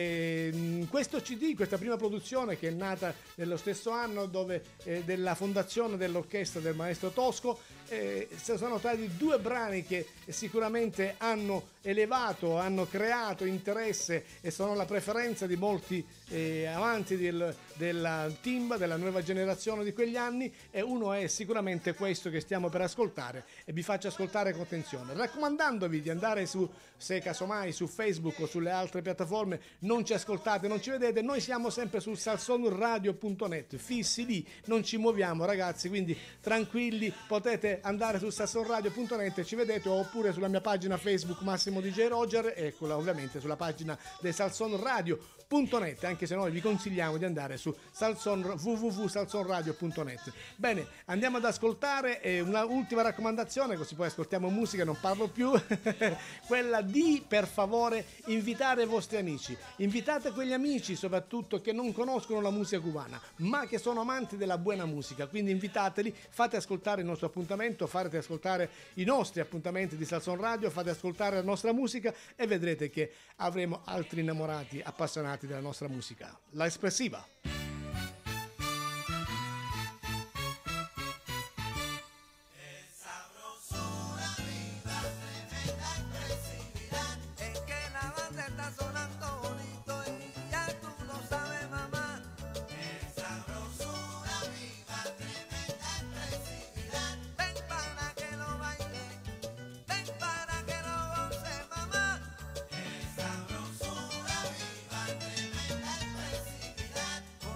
ehm, questo C D, questa prima produzione che è nata nello stesso anno, dove eh, della fondazione dell'orchestra del maestro Tosco, eh, sono stati due brani che sicuramente hanno elevato, hanno creato interesse e sono la preferenza di molti eh, amanti del, della timba, della nuova generazione di quegli anni, e uno è sicuramente questo che stiamo per ascoltare, e vi faccio ascoltare con attenzione, raccomandandovi di andare su, se casomai su Facebook o sulle altre piattaforme non ci ascoltate, non ci vedete, noi siamo sempre sul salsonradio punto net, fissi lì, non ci muoviamo ragazzi, quindi tranquilli, potete andare su salsonradio punto net e ci vedete, oppure sulla mia pagina Facebook Massimo D J Roger, eccola ovviamente sulla pagina del Salson Radio punto net, anche se noi vi consigliamo di andare su Salson, w w w punto salsonradio punto net. Bene, andiamo ad ascoltare eh, una ultima raccomandazione, così poi ascoltiamo musica, non parlo più quella di, per favore, invitare i vostri amici, invitate quegli amici soprattutto che non conoscono la musica cubana ma che sono amanti della buona musica, quindi invitateli, fate ascoltare il nostro appuntamento, fate ascoltare i nostri appuntamenti di Salson Radio, fate ascoltare la nostra musica e vedrete che avremo altri innamorati appassionati della nostra musica, la espressiva. Con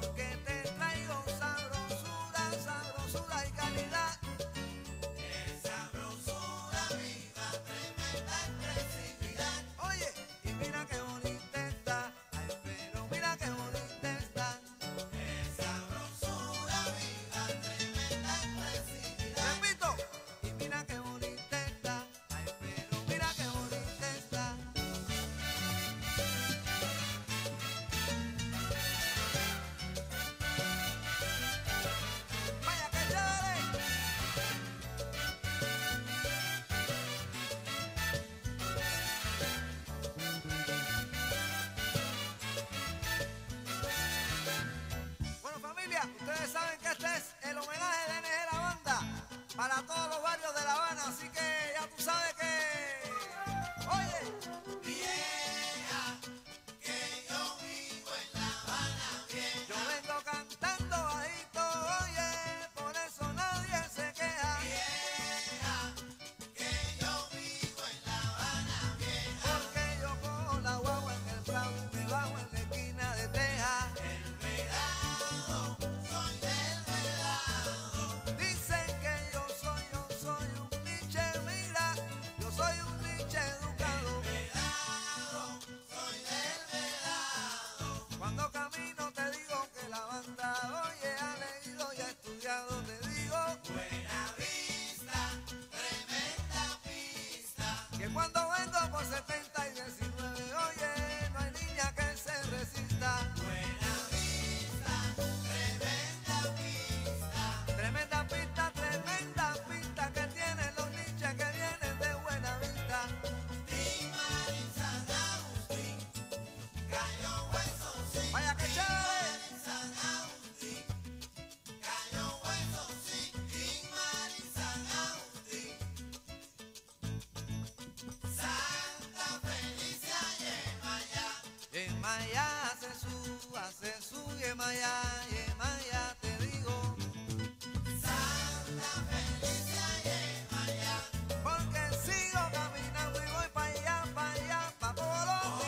Yemaya hace su, hace su Yemaya, Yemaya te digo. Santa Felicia Yemaya, porque sigo caminando y voy para allá, para allá, para Bogotá.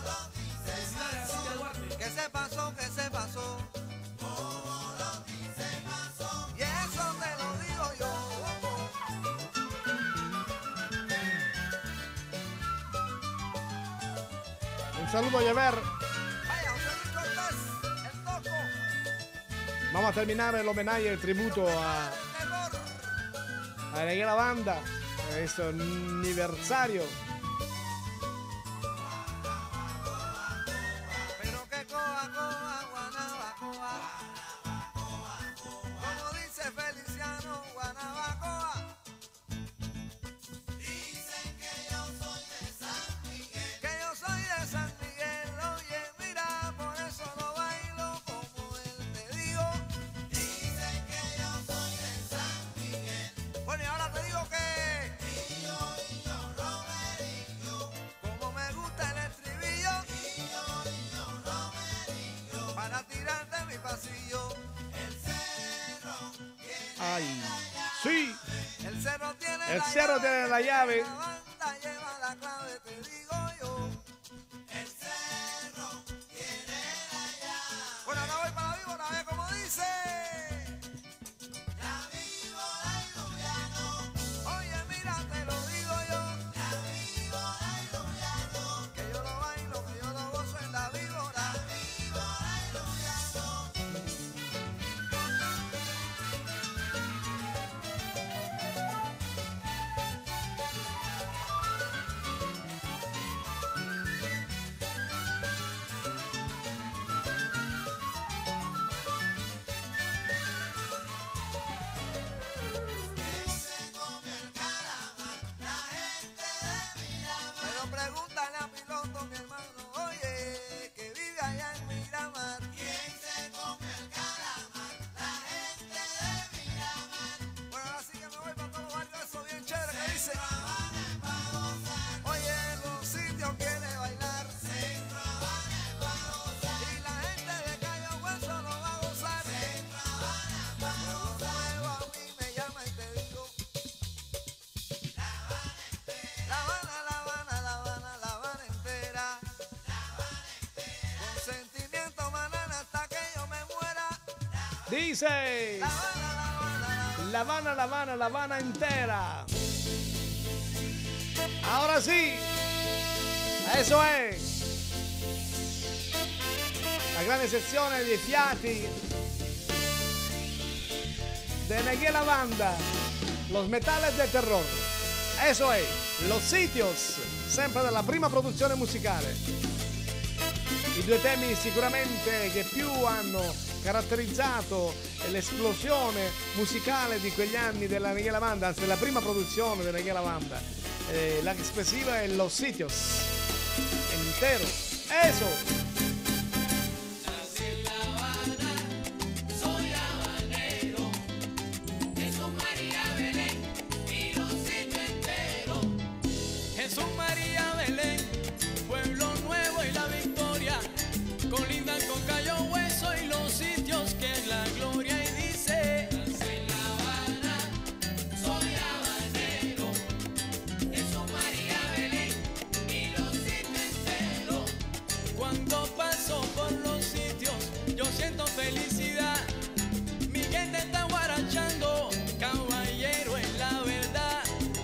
¿Qué se pasó? ¿Qué se pasó? Y eso te lo digo yo. Un saludo a Yever. Vaya, José Luis Cortés, el toco. Vamos a terminar el homenaje, el tributo a, a la banda, a este aniversario. Pero que coja, coja, Guanaba, coja. Como dice Feliciano, Guanaba, coja. Dicen que yo soy de San Miguel. Que yo soy de San Miguel. Oye, mira, por eso lo bailo como él te digo. Dicen que yo soy de San Miguel. Bueno, y ahora te digo que y yo, y yo, Romerillo. Como me gusta el estribillo. Y yo, y yo, Romerillo. Para tirarte mi pasillo. El cerro tiene Ay, la llave. sí, El cerro tiene el la cerro llave. tiene la llave. La banda lleva la clave, te digo yo. El cerro tiene la llave. Bueno, ahora voy para la víbora, a ver cómo dice. La víbora y Lubiano. Oye, mira, te lo digo yo. La víbora y Lubiano. Que yo lo bailo, que yo lo gozo en la víbora. La víbora y Lubiano. Pero pregúntale a Piloto, mi hermano, oye, que vive allá en Miramar. ¿Quién se come el calamar? La gente de Miramar. Bueno, ahora sí que me voy para todos los barrios, eso bien chévere que dice. Oye, los sitios quiere bailar. Y la gente de Cayo Hueso lo va a gozar. Pueblo Nuevo a mí me llama y te digo. La Habana, La Habana, La Habana, La Habana entera. Con sentimiento, manana, hasta que yo me muera. Dice La Habana, La Habana, La Habana, La Habana, La Habana entera. Ahora sí, eso es. La grande sezione dei fiati de Negué la Banda, los metales de terror. Eso è, Los Sitios, sempre della prima produzione musicale. I due temi sicuramente che più hanno caratterizzato l'esplosione musicale di quegli anni della Negué la Banda, anzi della prima produzione della Negué la Banda. Eh, la expresiva è Los Sitios, entero. Eso. Jesús María Belén, Pueblo Nuevo y La Victoria, colindan con Cayo Hueso y los sitios que es la gloria. Y dice: nací en La Habana, soy habanero. Jesús María Belén y los sitios enteros. Cuando paso por los sitios yo siento felicidad. Mi gente está guarachando, caballero es la verdad.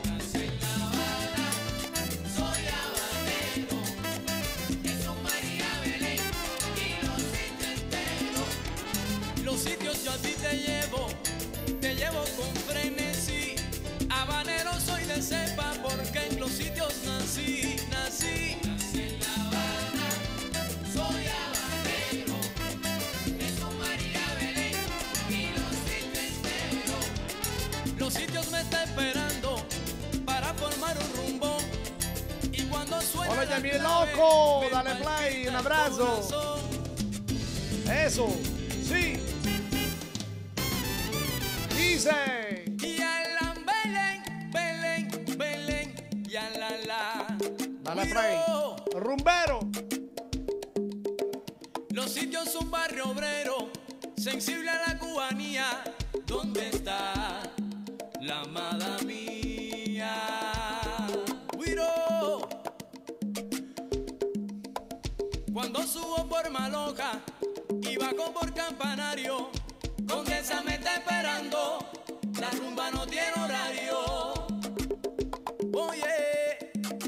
Los sitios yo a ti te llevo, te llevo con frenesí. Habanero soy de cepa porque en los sitios nací, nací. Nací en La Habana, soy habanero. Jesús María Belén y los sitios enteros. Los sitios me está esperando para formar un rumbo. Y cuando suena Hola la Yamil clave, Loco, me dale play, palpita un el abrazo. corazón. Eso, sí. Dice. Y a la Belén, Belén, Belén, y a la la. Dale play. Rumbero. Los sitios un barrio obrero, sensible a la cubanía. ¿Dónde está la amada mía? Guiro. Cuando subo por Maloja y bajo por Campanario, Condesa me está esperando, la rumba no tiene horario. Oye,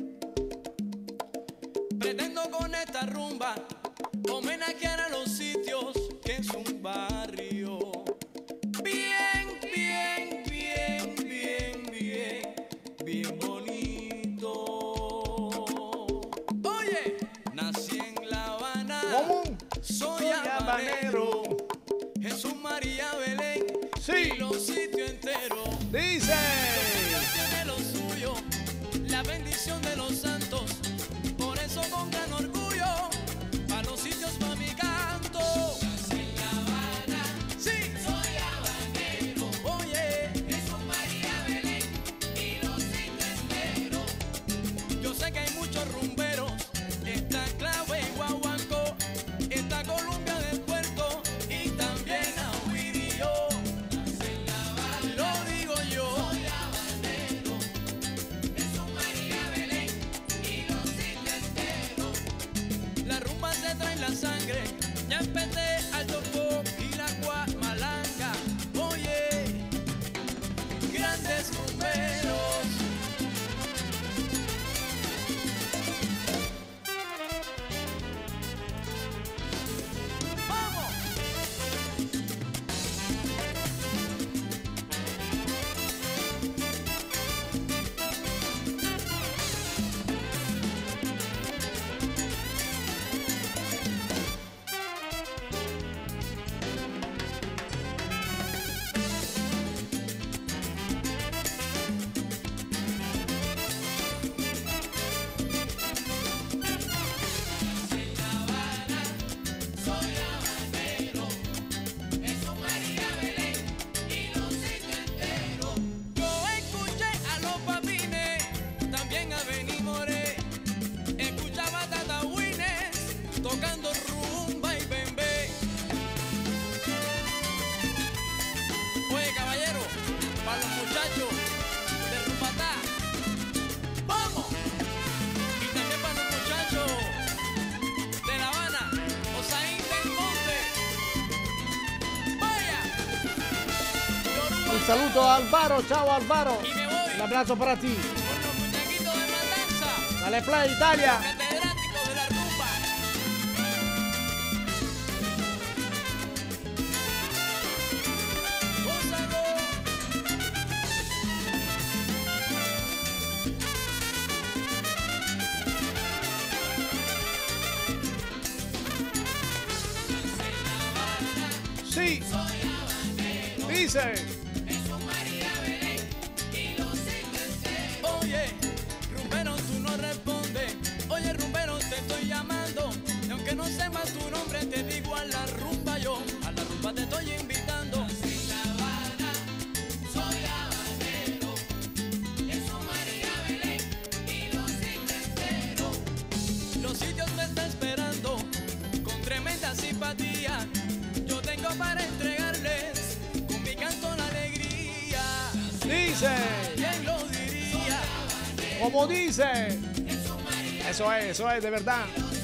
pretendo con esta rumba homenajear a los sitios que es un barrio bien, bien, bien, bien, bien, bien bonito. Oye, nací en La Habana, soy habanero, Jesús María Belén, sí, y los sitios enteros. Dice, tiene lo suyo, la bendición de los santos, por eso con gran orgullo a los sitios pa' mi canto. Nací en La Habana, sí, soy habanero, oye, Jesús María Belén y los sitios enteros. Yo sé que hay muchos rumberos, está Clave y Guaguancó, está Columbia del Puerto y también Aguirillo. Nací en La Habana, lo digo yo, soy habanero, Jesús María Belén y los sitios enteros. La rumba se trae en la sangre, ya empecé al topo y la guamalanga. Oye, grandes rumberos. ¡Vamos! Soy habanero, Jesús María Belén y los sitios enteros. Yo escuché a los papines, también a Benny Moré, escuchaba a Tata Wines, tocando rumba y bembé. Oye, caballero, para los muchachos de Rumbata, ¡vamos! Y también para los muchachos de La Habana, Osaín del Monte. Vaya. un saluto a Alvaro, ciao Alvaro, Y me voy un abrazo para ti. con los muñequitos de Matanza, Dale play Italia. catedráticos de la rumba. Gózalo. Sí, dice, Oye, rumbero, tú no respondes. Oye, rumbero, te estoy llamando. Y aunque no sepa tu nombre, te digo a la rumba yo. A la rumba te estoy invitando. Nací en La Habana, soy habanero, Jesús María Belén y los sitios enteros. Los sitios me están esperando con tremenda simpatía. Yo tengo para entregarles con mi canto la alegría. dice, ¿Quién lo diría? como dice. Eso es, eso es, de verdad.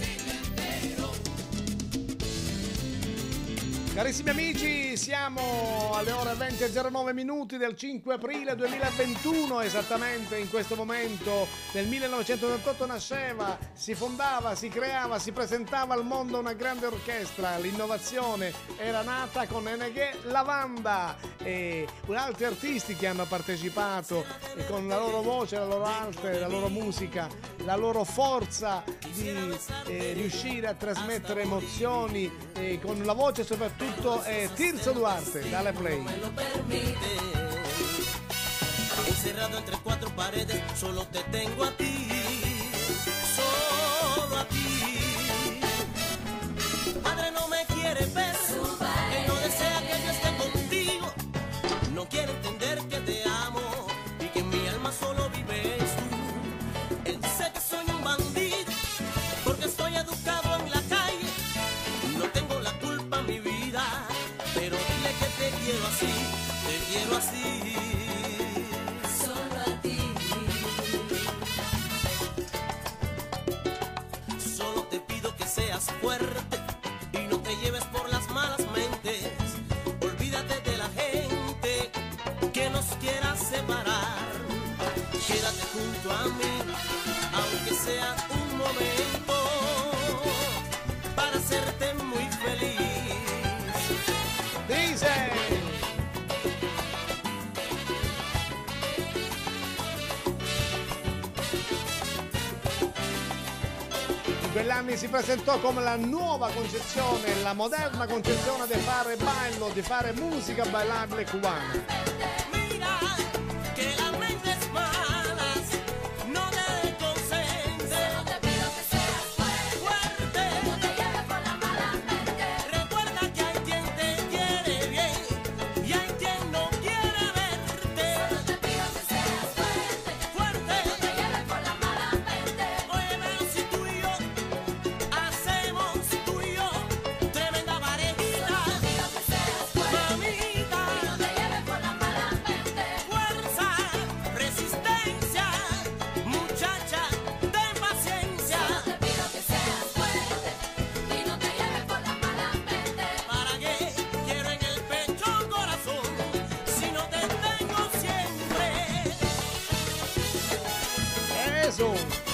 Carissimi amici, siamo alle ore venti e zero nove minuti del cinque aprile duemilaventuno, esattamente in questo momento nel millenovecentonottantotto nasceva, si fondava, si creava, si presentava al mondo una grande orchestra. L'innovazione era nata con Eneghe Lavanda e altri artisti che hanno partecipato e con la loro voce, la loro arte, la loro musica, la loro forza di eh, riuscire a trasmettere emozioni e con la voce soprattutto è Tirso Duarte, dale play. Me lo permite. Encerrado entre cuatro paredes, solo te tengo a ti, solo a ti. Padre no me quiere ver, él no desea que yo esté contigo, no quiere entender que te amo y que en mi alma solo vives tú. Él dice que soy un bandido porque estoy educado en la calle, no tengo quegli anni si presentò come la nuova concezione, la moderna concezione di fare ballo, di fare musica bailable cubana. Mira que las mentes malas no le consenten. Solo te pido que seas fuerte, fuerte. No te lleves por la mala mente. Recuerda que hay quien te quiere bien y hay quien no quiere verte. Solo te pido que seas fuerte, fuerte. No te lleves por la mala mente. Oye, pero si tú y yo hacemos tú y yo tremenda parejita. Solo te pido que seas fuerte, mamita. Y no te lleves por la mala mente. Fuerza, resistencia, muchacha, ten paciencia. Solo te pido que seas fuerte y no te lleves por la mala mente. ¿Para qué quiero en el pecho corazón si no te tengo siempre? Eso.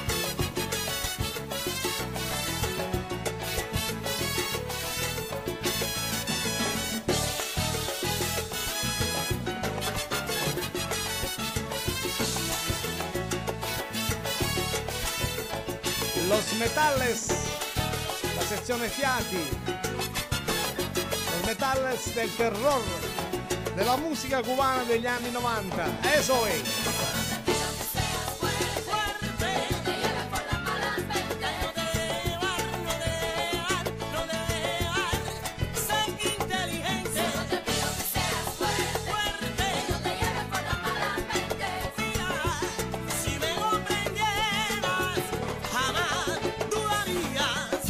Los metales, la sezione fiati, los metales del terror, della musica cubana degli anni novanta. Eso es. Si me comprendieras, jamás dudarías.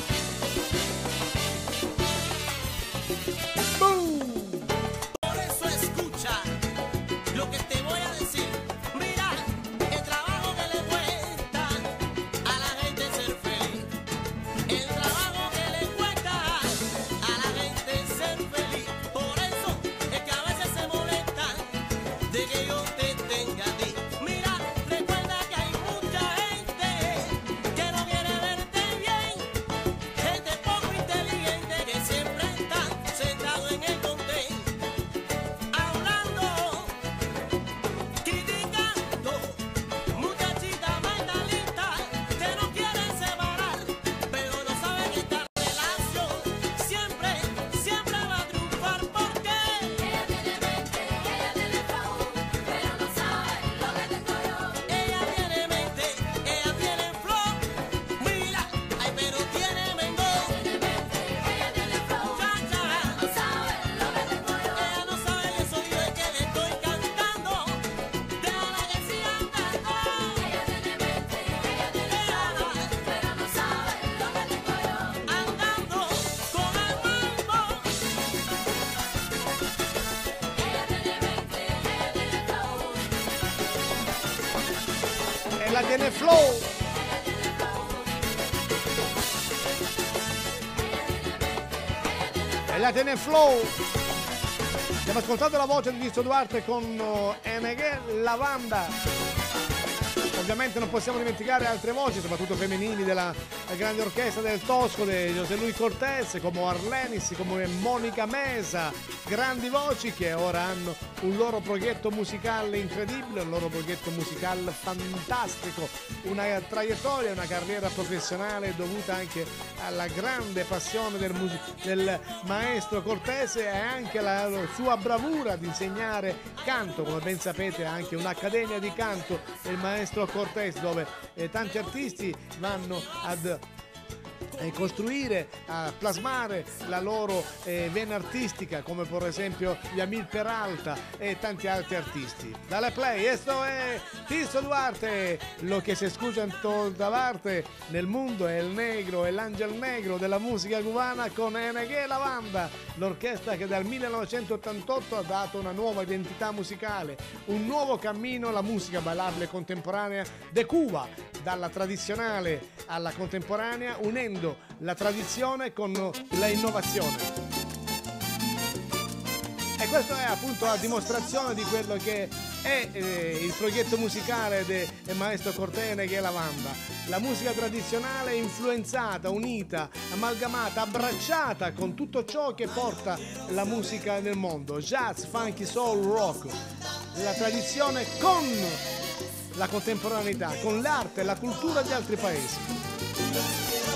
Por eso escucha lo que te voy a decir. Mira el trabajo que le cuesta a la gente ser feliz. El trabajo que le cuesta a la gente ser feliz. Por eso es que a veces se molestan de que yo te tenga a ti. Mira, recuerda que hay mucha gente que no quiere verte bien. Gente poco inteligente que siempre están sentados en el contén, hablando, criticando, muchachita mentalista que no quieren separar, pero no saben que esta relación siempre, siempre va a triunfar porque ella tiene mente, ella tiene flow, pero no sabe lo que tengo yo. Ella tiene mente, ella tiene flow, mira, ay, pero tiene mente, tiene mente, ella tiene flow, chacha, no sabe lo que tengo yo. Ella no sabe que soy yo el que le estoy cantando, déjala que siga andando. Ella tiene mente, ella tiene flow, pero no sabe lo que tengo yo. Andando con el mambo. Ella tiene mente, ella tiene flow. Ella tiene flow. Ella tiene flow. Abbiamo ascoltato la voce di Tisto Duarte con uh, Enegué Lavanda. Ovviamente non possiamo dimenticare altre voci, soprattutto femminili, della grande orchestra del Tosco, di José Luis Cortés, come Arlenis, come Monica Mesa, grandi voci che ora hanno un loro progetto musicale incredibile, un loro progetto musicale fantastico, una traiettoria, una carriera professionale dovuta anche alla grande passione del, mus- del maestro Cortés e anche alla sua bravura di insegnare canto. Come ben sapete, anche un'accademia di canto del maestro Cortés, dove eh, tanti artisti vanno ad eh, costruire, a plasmare la loro eh, vena artistica, come per esempio Yamil Peralta e tanti altri artisti. Dale play, esto è Tisto Duarte, lo che si escucha en toda parte nel mondo è il negro, è l'angel negro della musica cubana con Enegué Lavanda, l'orchestra che dal millenovecentottantotto ha dato una nuova identità musicale, un nuovo cammino alla musica ballabile contemporanea de Cuba, dalla tradizionale alla contemporanea, unendo la tradizione con la innovazione. E questo è appunto la dimostrazione di quello che è eh, il progetto musicale del maestro Cortés Enegué Lavanda. La musica tradizionale influenzata, unita, amalgamata, abbracciata con tutto ciò che porta la musica nel mondo. Jazz, funky, soul, rock. La tradizione con la contemporaneità, con l'arte e la cultura di altri paesi.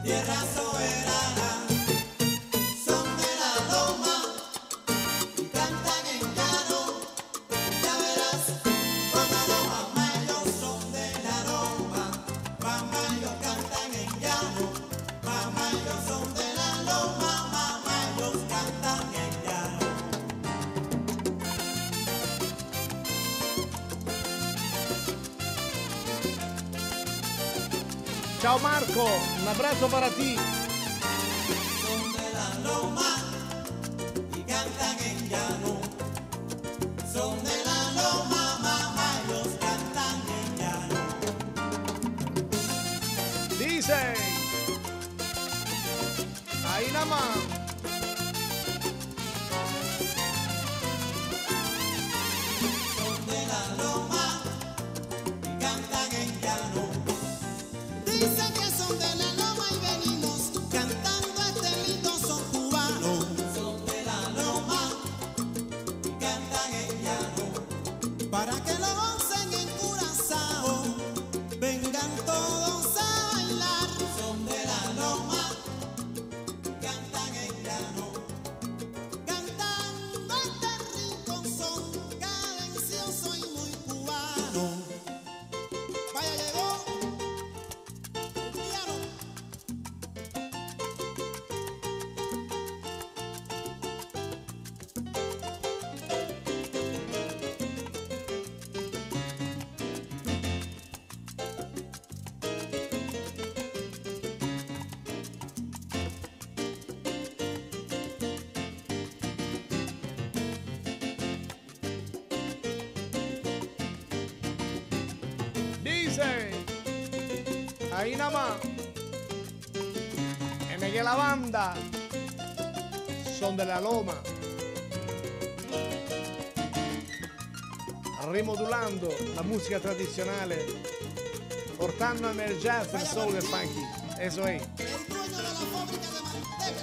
tierra soberana, son de la loma y cantan en llano. Ya verás cuando los mamayos son de la loma, mamayos cantan en llano, mamayos son de la loma, mamayos cantan en llano. Ciao Marco, un abbraccio para ti. Son de la loma y cantan en llano. Son de la loma, mamayos cantan en llano. Dice, ahí nada más. Son de la loma y cantan en llano. Dicen que son de la loma y venimos cantando este lindo son cubano. Son de la loma y cantan en llano. Para que lo gocen en Curazao, vengan todos a bailar. Son de la loma y cantan en llano. Cantando este rico son cadencioso y muy cubano. Vaya, llegó el piano. Dice, ahí nada más. En que la banda son de la loma. Rimodulando la musica tradizionale, portando il jazz, il soul e il funky. Eso è. El dueño de la fábrica de manteca.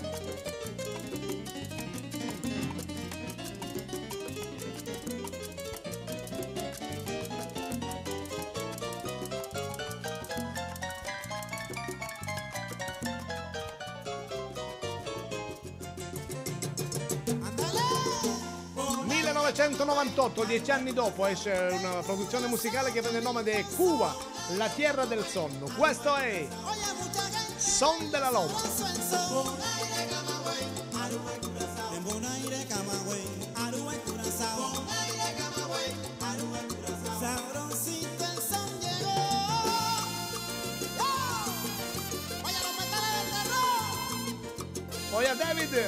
millenovecentonovantotto, dieci anni dopo, esce una produzione musicale che prende il nome di Cuba, la tierra del sonno. Questo è Oye, mucha gente. Son de la Loma. Sabrosito el son llegó. Oye, los metales del terror. Oye David,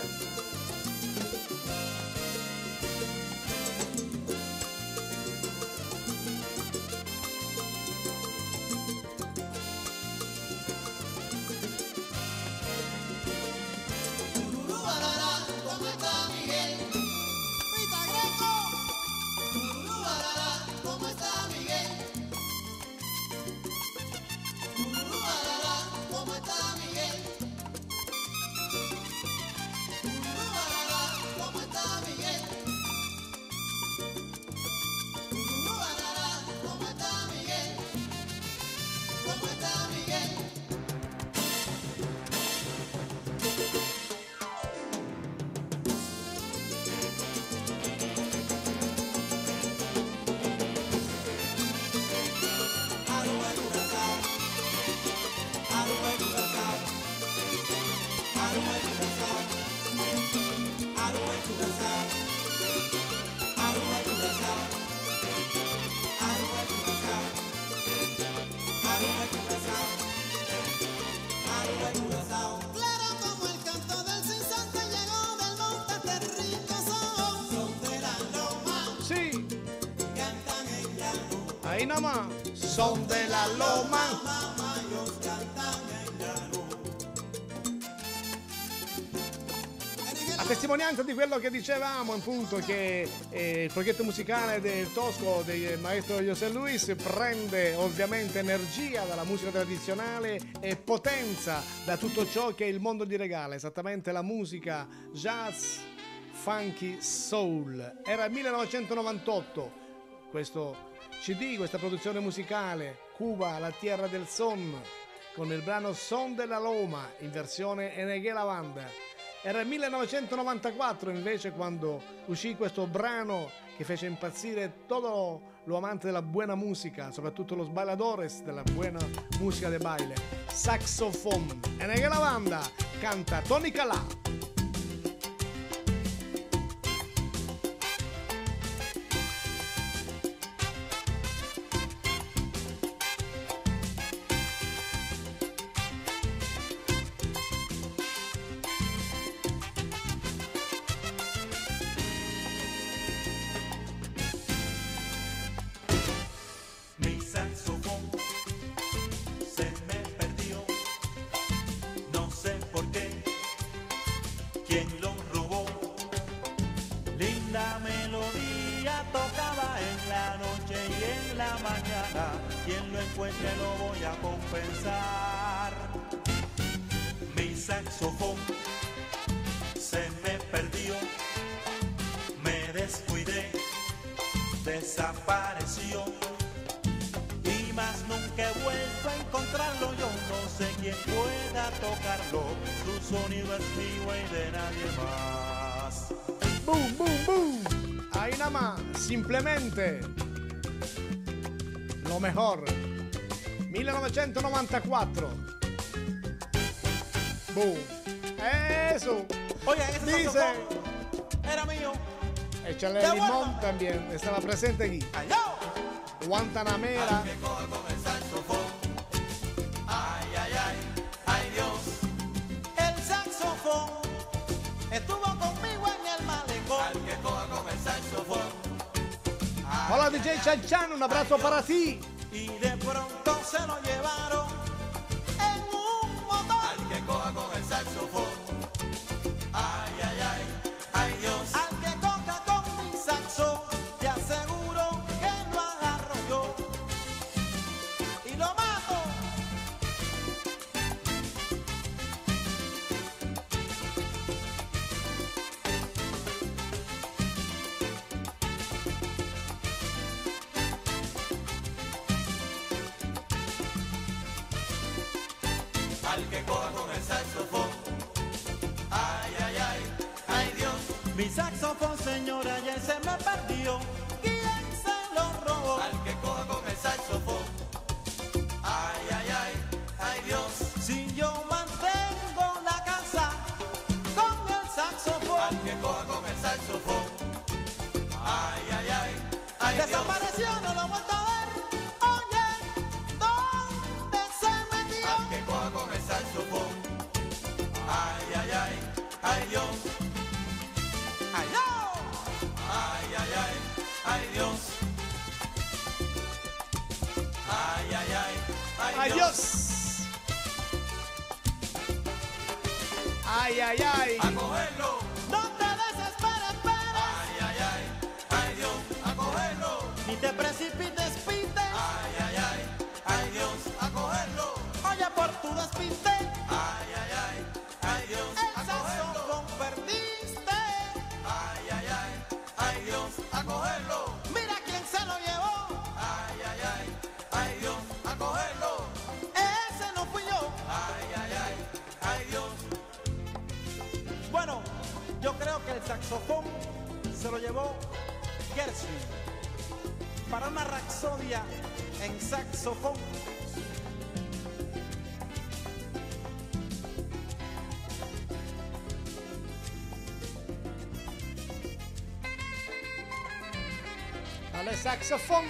¿Cómo está Miguel? Pita Greco. ¿Cómo está Miguel? ¿Cómo está Miguel? ¿Cómo está Miguel? ¿Cómo está Miguel? ¿Cómo está Miguel? Claro como el canto del sinsonte llegó del monte este rico son. Son de la loma, sì, cantan en llano. ahí nada más. Son de la Loma. Mamayos cantan en llano. A testimonianza di quello che dicevamo, appunto, che eh, il progetto musicale del Tosco, del maestro José Luis, prende ovviamente energia dalla musica tradizionale e potenza da tutto ciò che il mondo gli regala, esattamente la musica jazz, funky, soul. Era il millenovecentonovantotto, questo C D, questa produzione musicale, Cuba, la tierra del son. con il brano Son della Loma in versione Eneghe Lavanda. Era il millenovecentonovantaquattro invece quando uscì questo brano che fece impazzire tutto lo amante della buona musica, soprattutto los bailadores della buona musica de baile. Saxofon. Eneghe Lavanda canta Tony Calà. Mi saxofón se me perdió, no sé por qué, quién lo robó. Linda melodía tocaba en la noche y en la mañana, quien lo encuentre lo voy a compensar. Mi saxofón se me perdió, me descuidé, desapareció. Y más nunca he vuelto a encontrarlo, yo no sé quién pueda tocarlo, su sonido es mío y de nadie más. Boom, boom, boom. Ahí nada más, simplemente lo mejor. millenovecentonovantaquattro. Boom. Eso. Oiga, ese Dice. saxofón era mío. Échale ¡Qué limón bueno! también. Estaba presente aquí. ¡Allá! Guantanamera. Que coja con el saxofón. Ay, ay, ay, ay Dios. El saxofón estuvo conmigo en el malecón. Al que coja con el saxofón. Hola D J Chan Chan, un abrazo para ti. Y de pronto se lo llevaron en un motor. Al que coja con el saxofón. Ay, ay, ay, ay Dios. Al que coja con mi saxo, te aseguro que lo agarro yo y lo mato. Al que coja con el saxofón. Ay, ay, ay, ay Dios. Mi saxofón, señora, ya se me perdió. ¿Quién se lo robó? Al que coja con el saxofón. Ay, ay, ay, ay Dios. Si yo mantengo la casa con el saxofón. Al que coja con el saxofón. Ay, ay, ay, ay Dios. Desapareció, no lo he vuelto a ver. Oye, ¿dónde se metió? Al que coja con el saxofón. Ay, ay, ay, ay Dios. ¡Ay, no! Ay, ay, ay, ay Dios. Ay, ay, ay, ay Dios. Adiós. Ay, ay, ay. A cogerlo. No te desesperes, espera. Ay, ay, ay, ay Dios. A cogerlo. Ni te precipites, pite. Ay, ay, ay, ay Dios. A cogerlo. Oye, por tu despiste. Ay, ay, ay, ay Dios. El A cogerlo. saxofón perdiste. Ay, ay, ay, ay Dios. A cogerlo. Mira quién se lo llevó. Ay, ay, ay, ay Dios. A cogerlo. Ese no fui yo. Ay, ay, ay, ay Dios. Bueno, yo creo que el saxofón se lo llevó Gershwin para una rapsodia en saxofón. Dale saxofón.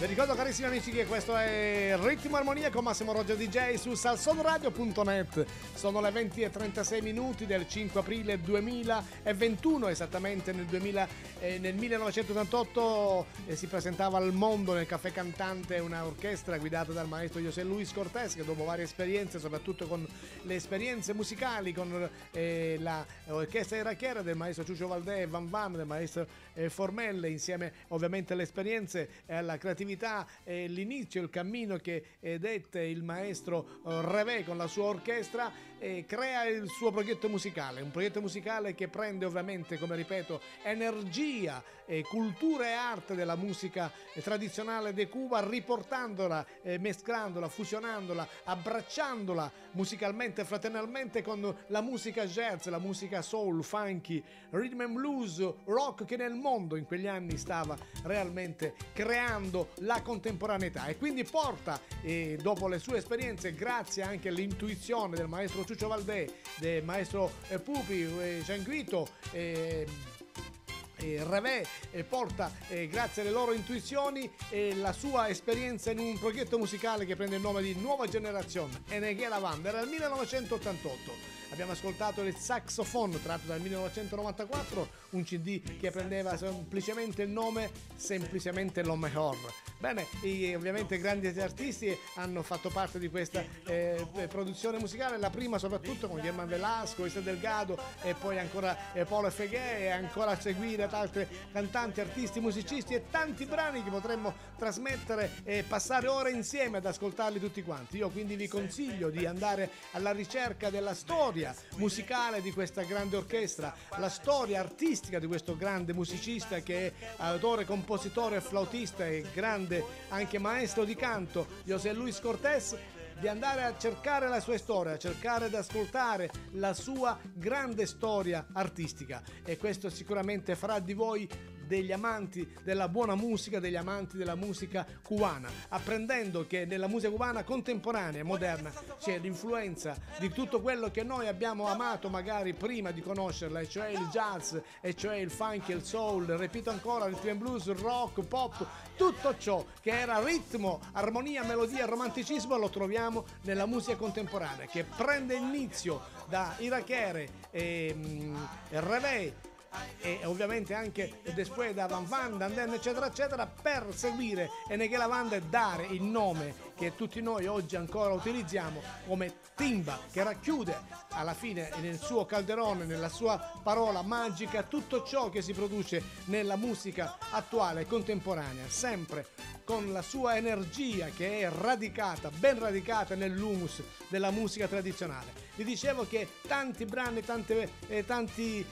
Vi ricordo carissimi amici che questo è Ritmo Armonia con Massimo Roger D J su salsonoradio punto net. Sono le venti e trentasei minuti del cinque aprile duemilaventuno, esattamente nel, duemila, eh, nel millenovecentottantotto eh, si presentava al mondo nel Caffè Cantante una orchestra guidata dal maestro José Luis Cortés, che dopo varie esperienze, soprattutto con le esperienze musicali con eh, la orchestra irachiera del maestro Ciuccio Valdè e Van Van, del maestro eh, Formelle, insieme ovviamente alle esperienze e alla creatività e l'inizio, il cammino che eh, dette il maestro eh, Revé con la sua orchestra, eh, crea il suo progetto musicale, un progetto musicale che prende ovviamente, come ripeto, energia, eh, cultura e arte della musica eh, tradizionale di Cuba, riportandola, eh, mescolandola, fusionandola, abbracciandola musicalmente, fraternalmente con la musica jazz, la musica soul, funky, rhythm and blues, rock, che nel mondo in quegli anni stava realmente creando la contemporaneità, e quindi porta, eh, dopo le sue esperienze, grazie anche all'intuizione del maestro Ciuccio Valdè, del maestro eh, Pupi, eh, Gianguito, eh, eh, Revé, eh, porta eh, grazie alle loro intuizioni e la sua esperienza in un progetto musicale che prende il nome di Nuova Generazione, Eneghe la Banda. Era il millenovecentottantotto. Abbiamo ascoltato il Saxophone, tratto dal millenovecentonovantaquattro, un C D che prendeva semplicemente il nome Semplicemente lo mejor. Bene, e ovviamente grandi artisti hanno fatto parte di questa eh, produzione musicale, la prima soprattutto con Germán Velasco, Esther Delgado, e poi ancora eh, Paolo Fegué, e ancora a seguire altri cantanti, artisti, musicisti e tanti brani che potremmo trasmettere e passare ore insieme ad ascoltarli tutti quanti. Io quindi vi consiglio di andare alla ricerca della storia musicale di questa grande orchestra, la storia artistica di questo grande musicista che è autore, compositore, flautista e grande anche maestro di canto, José Luis Cortés, di andare a cercare la sua storia, a cercare di ascoltare la sua grande storia artistica, e questo sicuramente farà di voi degli amanti della buona musica, degli amanti della musica cubana, apprendendo che nella musica cubana contemporanea e moderna c'è l'influenza di tutto quello che noi abbiamo amato magari prima di conoscerla, e cioè il jazz, e cioè il funk, il soul, ripeto ancora, il rhythm and blues, il rock, pop, tutto ciò che era ritmo, armonia, melodia, romanticismo lo troviamo nella musica contemporanea, che prende inizio da Iraquere e mm, Revé, e ovviamente anche después da Van Van, Danden, eccetera eccetera, per seguire Eneghe la Banda e dare il nome che tutti noi oggi ancora utilizziamo come timba, che racchiude alla fine nel suo calderone, nella sua parola magica, tutto ciò che si produce nella musica attuale e contemporanea, sempre con la sua energia che è radicata, ben radicata nell'humus della musica tradizionale. Vi dicevo che tanti brani, tante, eh, tanti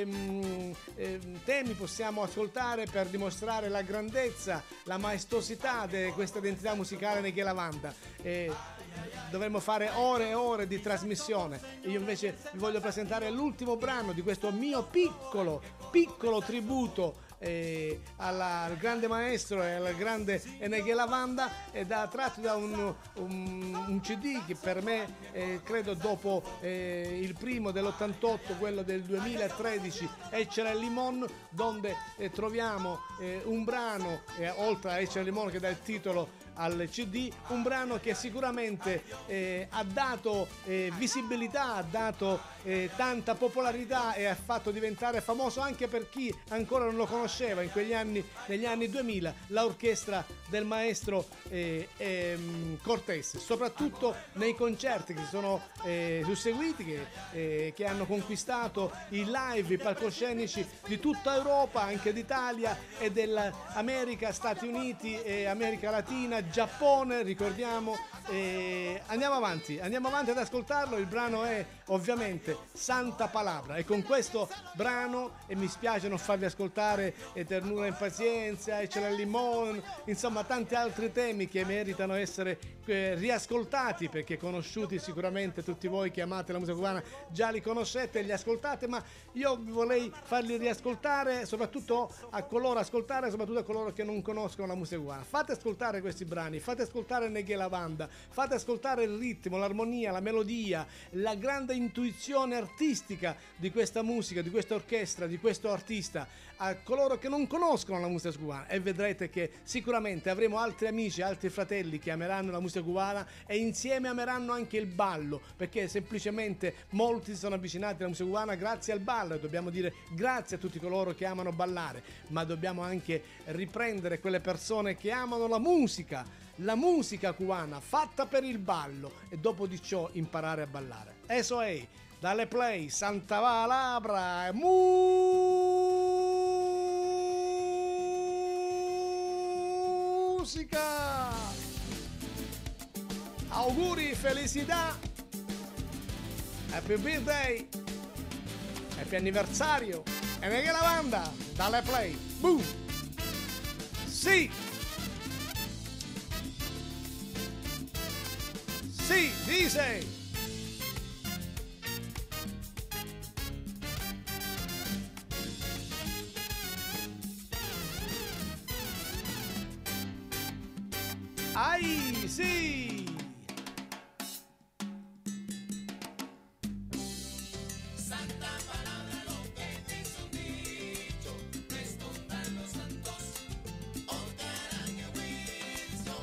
ehm, ehm, temi possiamo ascoltare per dimostrare la grandezza, la maestosità di questa identità musicale Eneghe la Banda. Eh, dovremmo fare ore e ore di trasmissione. Io invece vi voglio presentare l'ultimo brano di questo mio piccolo, piccolo tributo Eh, alla, al grande maestro e al grande Eneghe la Banda, è da, tratto da un, un, un C D che per me eh, credo dopo eh, il primo dell'ottantotto, quello del duemilatredici, Echera el Limón, dove eh, troviamo eh, un brano, eh, oltre a Echera el Limón che dà il titolo al C D, un brano che sicuramente eh, ha dato eh, visibilità, ha dato eh, tanta popolarità e ha fatto diventare famoso anche per chi ancora non lo conosceva in quegli anni, negli anni duemila, l'orchestra del maestro eh, eh, Cortés, soprattutto nei concerti che si sono eh, susseguiti, che, eh, che hanno conquistato i live, i palcoscenici di tutta Europa, anche d'Italia e dell'America, Stati Uniti e America Latina, Giappone, ricordiamo. Eh, andiamo avanti, andiamo avanti ad ascoltarlo. Il brano è ovviamente Santa Palabra, e con questo brano, e mi spiace non farvi ascoltare Ternura in Pazienza, Echera el Limón, insomma tanti altri temi che meritano essere eh, riascoltati, perché conosciuti sicuramente tutti voi che amate la musica cubana già li conoscete e li ascoltate, ma io vorrei farli riascoltare soprattutto a coloro ascoltare soprattutto a coloro che non conoscono la musica cubana. Fate ascoltare questi brani brani, fate ascoltare Neghe Lavanda, fate ascoltare il ritmo, l'armonia, la melodia, la grande intuizione artistica di questa musica, di questa orchestra, di questo artista, a coloro che non conoscono la musica cubana, e vedrete che sicuramente avremo altri amici, altri fratelli che ameranno la musica cubana e insieme ameranno anche il ballo, perché semplicemente molti si sono avvicinati alla musica cubana grazie al ballo, e dobbiamo dire grazie a tutti coloro che amano ballare, ma dobbiamo anche riprendere quelle persone che amano la musica, la musica cubana fatta per il ballo, e dopo di ciò imparare a ballare. Eso è, dalle play, Santa Palabra, musica! Auguri, felicità, happy birthday, happy anniversario, e Neghe Lavanda, dalle play, boom! Sì! Sì, dice! ¡Ay, sí! Santa palabra lo que dice un dicho, respondan los santos, otarán el juicio.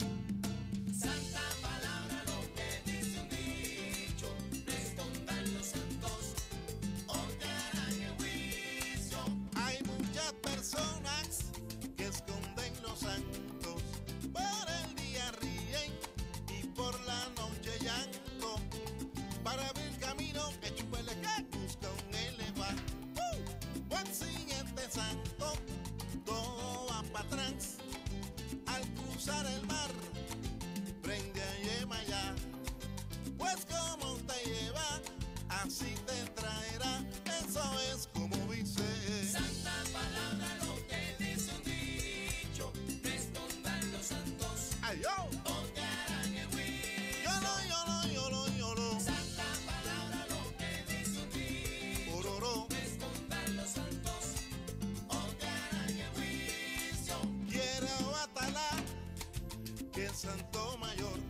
Santa palabra lo que dice un dicho, respondan los santos, otarán el juicio. Hay muchas personas que esconden los santos, por el día ríen y por la noche llanto, para abrir camino que chupele que busca un elefante. ¡Uh! Buen siguiente santo, todo va para atrás, al cruzar el mar, prende a Yemayá, pues como te lleva, así te traerá, eso es como dice. Santa palabra lo que dice un dicho, respondan los santos, ¡Ay, yo! otarán el juicio. Yolo, yolo, yolo, yolo, Santa palabra lo que dice un dicho, ororo. respondan los santos, otarán el juicio. Quiere Batalá, que es santo mayor,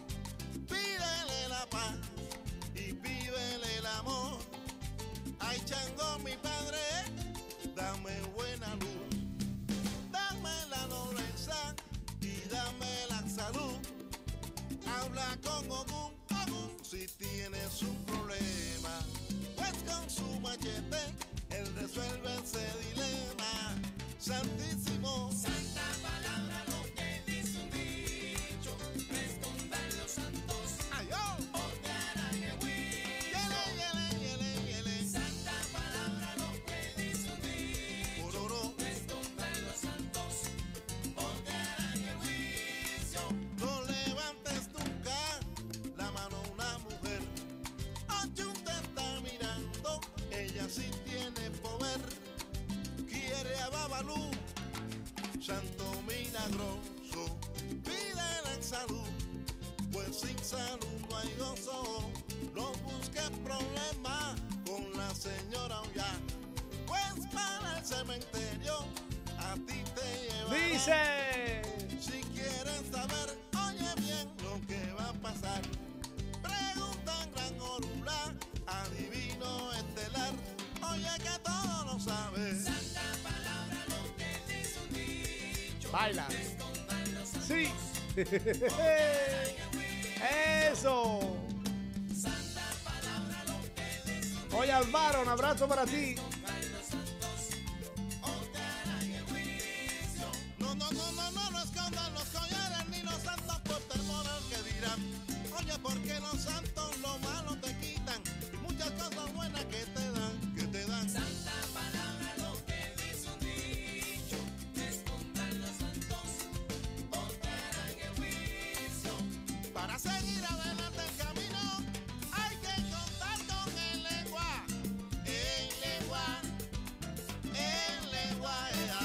pídele la paz y pídele el amor. Ay, Chango, mi padre, dame buena luz, dame la nobleza y dame la salud. Habla con Ogún, Ogún, si tienes un problema, pues con su machete él resuelve ese dilema. Santísimo, Santa palabra lo que dice un dicho, respondan los santos, ay, yo, otarán el juicio. yele, yele, yele, yele, Santa palabra lo que dice un dicho, ororo. respondan los santos, otarán el juicio. No levantes nunca la mano a una mujer, Ochun te está mirando, ella sí tiene poder. Quiere a Babalú, santo milagroso, pídele en salud, pues sin salud no hay gozo. No busques problemas con la señora Ollá, pues para el cementerio a ti te llevará. Dice! Si quieres saber, oye bien lo que va a pasar. Pregunta en Gran Orula, adivino estelar. Oye que todo lo sabes. Santa palabra lo que dice un dicho, Baila. respondan los santos, Sí. Eso. Santa palabra lo que dice un Oye, Alvaro, un abrazo para ti. otarán el juicio. No, no, no, no, no, no escondan los collares ni los santos por temor al que dirán. Oye, porque los santos lo malo te quitan y muchas cosas buenas que te dan, que te dan. Santa palabra lo que dice un dicho, respondan los santos, otarán el juicio. Para seguir adelante el camino hay que contar con el lengua, el lengua, el lengua. ea.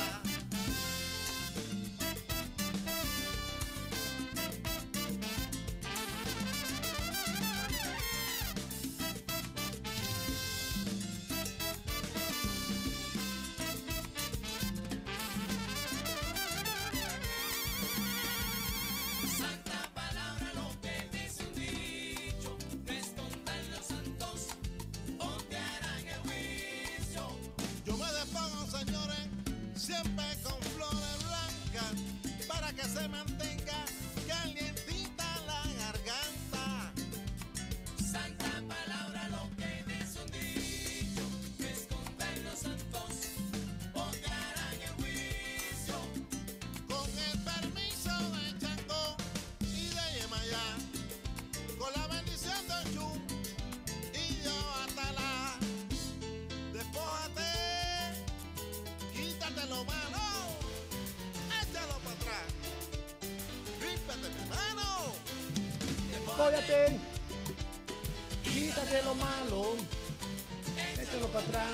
tenga calientita la garganta. Santa palabra lo que dice un dicho, que escondan los santos, pondrán en juicio. Con el permiso de Chango y de Yemayá, con la bendición de Ochum y yo Atalá. Despójate, quítate lo malo, échalo para atrás, rípete mi mano. Despóllate, quítate lo malo, échalo para atrás.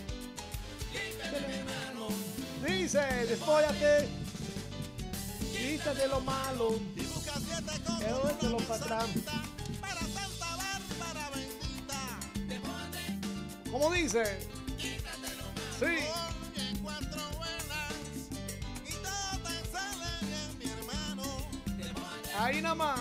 Dice, despóllate, quítate lo malo, Y busca siete échalo cosas para atrás. para Santa Bárbara bendita. ¿Cómo dice? Sí. Oye, cuatro buenas y todo te sale bien, mi hermano. Ahí nada más.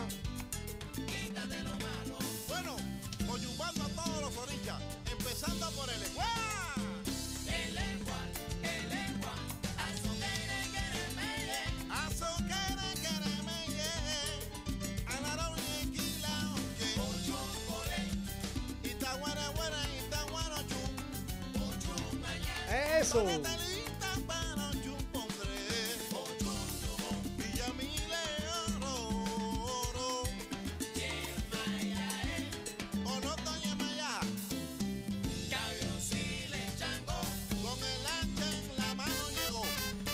Bueno, oyubando a todos los orillas, empezando por el Ecuá. El lengua, el lengua, azuquere, queremeye, Azuquere, queremeye, alarón y quila, oye. ocho por Itaguara, guara, itaguara, chum. ocho mañana, Eso. Panetelita para chum pondré. ocho Villamile, oro, oro. O no Toña Maya, cabrosile, chango, con el hacha en la mano llegó.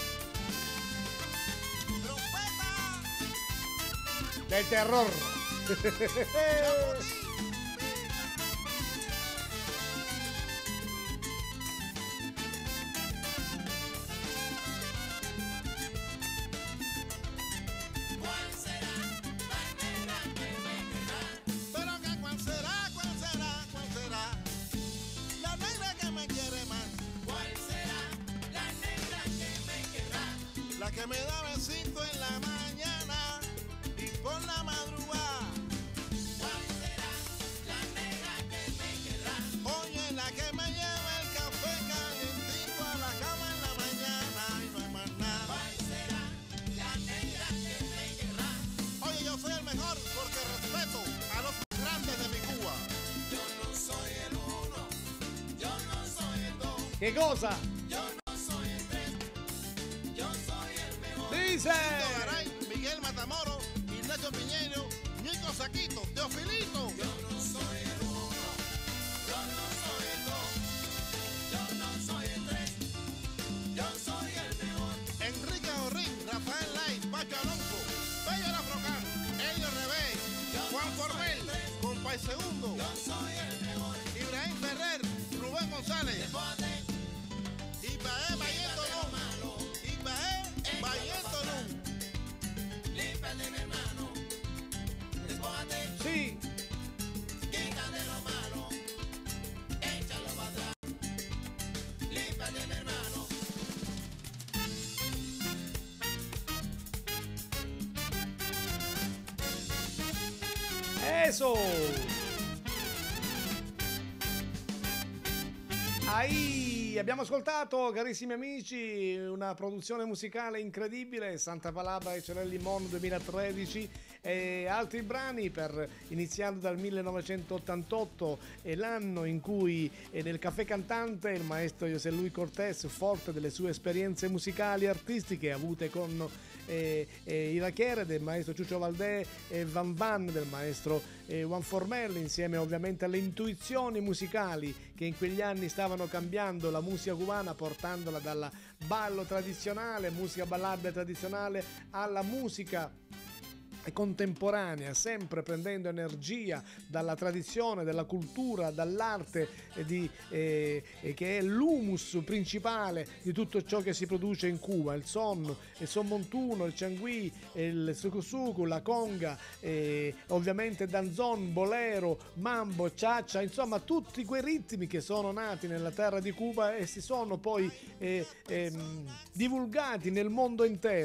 Trompeta, Del terror. chapotín. ¿cuál será la negra que me querrá? Pero que cuál será, cuál será, cuál será la negra que me quiere más, ¿Cuál será la negra que me querrá? la que me da besito en la mañana y por la madrugada. ¿Cuál será la negra que me querrá? Oye, la que me lleva el café calientito a la cama en la mañana y no hay más nada. ¿Cuál será la negra que me querrá? Oye, yo soy el mejor porque respeto a los grandes de mi Cuba. Yo no soy el uno, yo no soy el dos, ¿Qué cosa? yo no soy el tres, yo soy el mejor. Dice. Tito Garay, Miguel Matamoros, Ignacio Piñeiro, Nico Saquito, Teofilito. Yo no soy el uno, yo no soy el dos, yo no soy el tres, yo soy el mejor. Enrique Orrín, Rafael Lai, Pacho Alonso, Bello Lafrocán, Elio Rebé, Juan Formel, Compay Segundo, Yo soy el mejor. Ibrahim Ferrer, Rubén González, Despójate, Ibaé Bayento Lum, Ibaé Bayento Lum. límpiate, mi hermano. Despójate, Sí. quítate lo malo, échalo para atrás. Límpiate, mi hermano. Eso. Ahí abbiamo ascoltato, carissimi amici, una produzione musicale incredibile, Santa Palabra e Cerelli Limon duemilatredici e altri brani per iniziando dal millenovecentottantotto, è l'anno in cui eh, nel Caffè Cantante il maestro José Luis Cortés, forte delle sue esperienze musicali e artistiche avute con eh, eh, Irachiere del maestro Ciuccio Valdè e Van Van del maestro eh, Juan Formel, insieme ovviamente alle intuizioni musicali che in quegli anni stavano cambiando la musica cubana, portandola dal ballo tradizionale, musica ballabile tradizionale, alla musica contemporanea, sempre prendendo energia dalla tradizione, dalla cultura, dall'arte eh, di, eh, eh, che è l'humus principale di tutto ciò che si produce in Cuba, il son, il son montuno, il changui, il sucusucu, la conga, eh, ovviamente danzon, bolero, mambo, cha-cha, insomma tutti quei ritmi che sono nati nella terra di Cuba e si sono poi eh, ehm, divulgati nel mondo intero.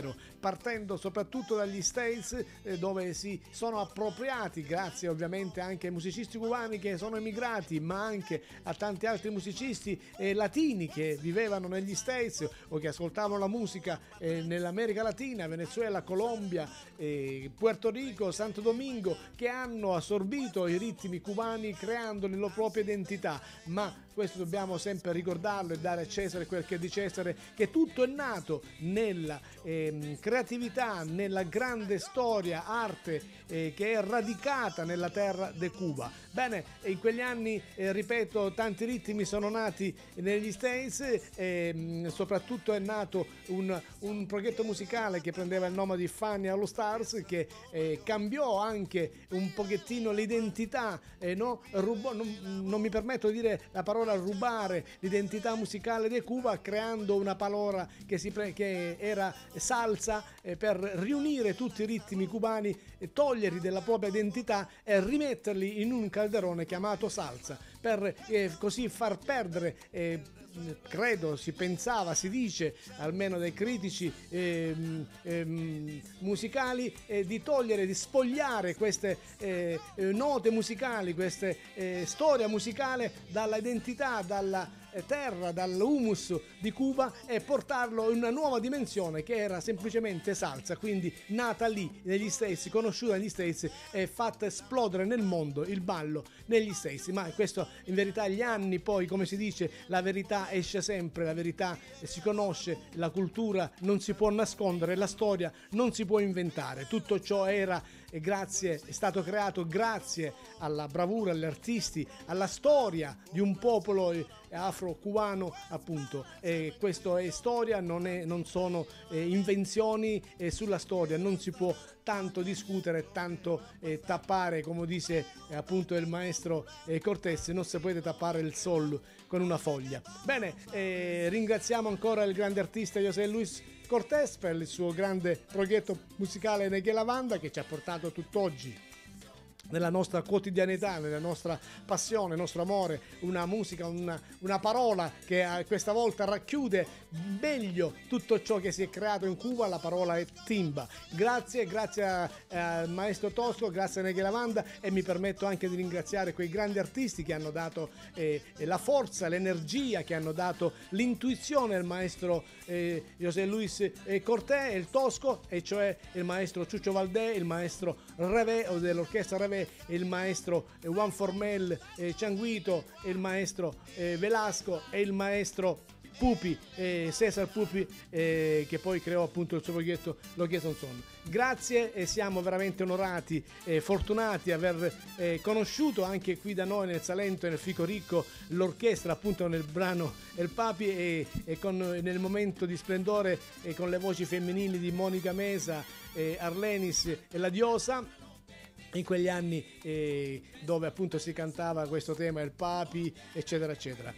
partendo soprattutto dagli States, eh, dove si sono appropriati, grazie ovviamente anche ai musicisti cubani che sono emigrati, ma anche a tanti altri musicisti eh, latini che vivevano negli States o che ascoltavano la musica eh, nell'America Latina, Venezuela, Colombia, eh, Puerto Rico, Santo Domingo, che hanno assorbito i ritmi cubani creando le loro proprie identità. Ma questo dobbiamo sempre ricordarlo e dare a Cesare quel che è di Cesare, che tutto è nato nella eh, creatività, nella grande storia, arte eh, che è radicata nella terra de Cuba. Bene, in quegli anni, eh, ripeto, tanti ritmi sono nati negli States, eh, soprattutto è nato un, un progetto musicale che prendeva il nome di Fania All Stars, che eh, cambiò anche un pochettino l'identità, eh, no? Rubò, non, non mi permetto di dire la parola rubare l'identità musicale di Cuba, creando una parola che, si pre- che era salsa, eh, per riunire tutti i ritmi cubani, e toglierli della propria identità e rimetterli in un calderone chiamato salsa, per eh, così far perdere, eh, credo, si pensava, si dice, almeno dai critici ehm, ehm, musicali, eh, di togliere, di spogliare queste eh, note musicali, queste eh, storia musicale dalla identità, dalla terra, dall'humus di Cuba, e portarlo in una nuova dimensione che era semplicemente salsa, quindi nata lì negli States, conosciuta negli States e fatta esplodere nel mondo il ballo negli States. Ma questo in verità gli anni, poi, come si dice, la verità esce sempre, la verità si conosce, la cultura non si può nascondere, la storia non si può inventare. Tutto ciò era e grazie, è stato creato grazie alla bravura, agli artisti, alla storia di un popolo afro-cubano, appunto. E questo è storia, non, è, non sono eh, invenzioni, e sulla storia non si può tanto discutere, tanto eh, tappare, come dice eh, appunto il maestro eh, Cortés, non si può tappare il sol con una foglia. Bene, eh, ringraziamo ancora il grande artista José Luis Cortés per il suo grande progetto musicale Negué la Banda, che ci ha portato tutt'oggi nella nostra quotidianità, nella nostra passione, nel nostro amore, una musica, una, una parola che questa volta racchiude meglio tutto ciò che si è creato in Cuba. La parola è timba. Grazie, grazie al maestro Tosco, grazie a Negué la Banda, e mi permetto anche di ringraziare quei grandi artisti che hanno dato eh, la forza, l'energia, che hanno dato l'intuizione al maestro eh, José Luis eh, Cortés, il Tosco, e cioè il maestro Chucho Valdés, il maestro Revé, o dell'orchestra Revé, il maestro Juan Formel eh, Changuito, il maestro eh, Velasco e il maestro Pupi, eh, Cesar Pupi, eh, che poi creò appunto il suo progetto Lo Que Son Son. Grazie, e siamo veramente onorati e fortunati di aver eh, conosciuto anche qui da noi nel Salento e nel Fico Ricco l'orchestra, appunto nel brano El Papi, e, e con, nel momento di splendore, e con le voci femminili di Monica Mesa, eh, Arlenis e La Diosa, in quegli anni eh, dove appunto si cantava questo tema, il Papi, eccetera eccetera.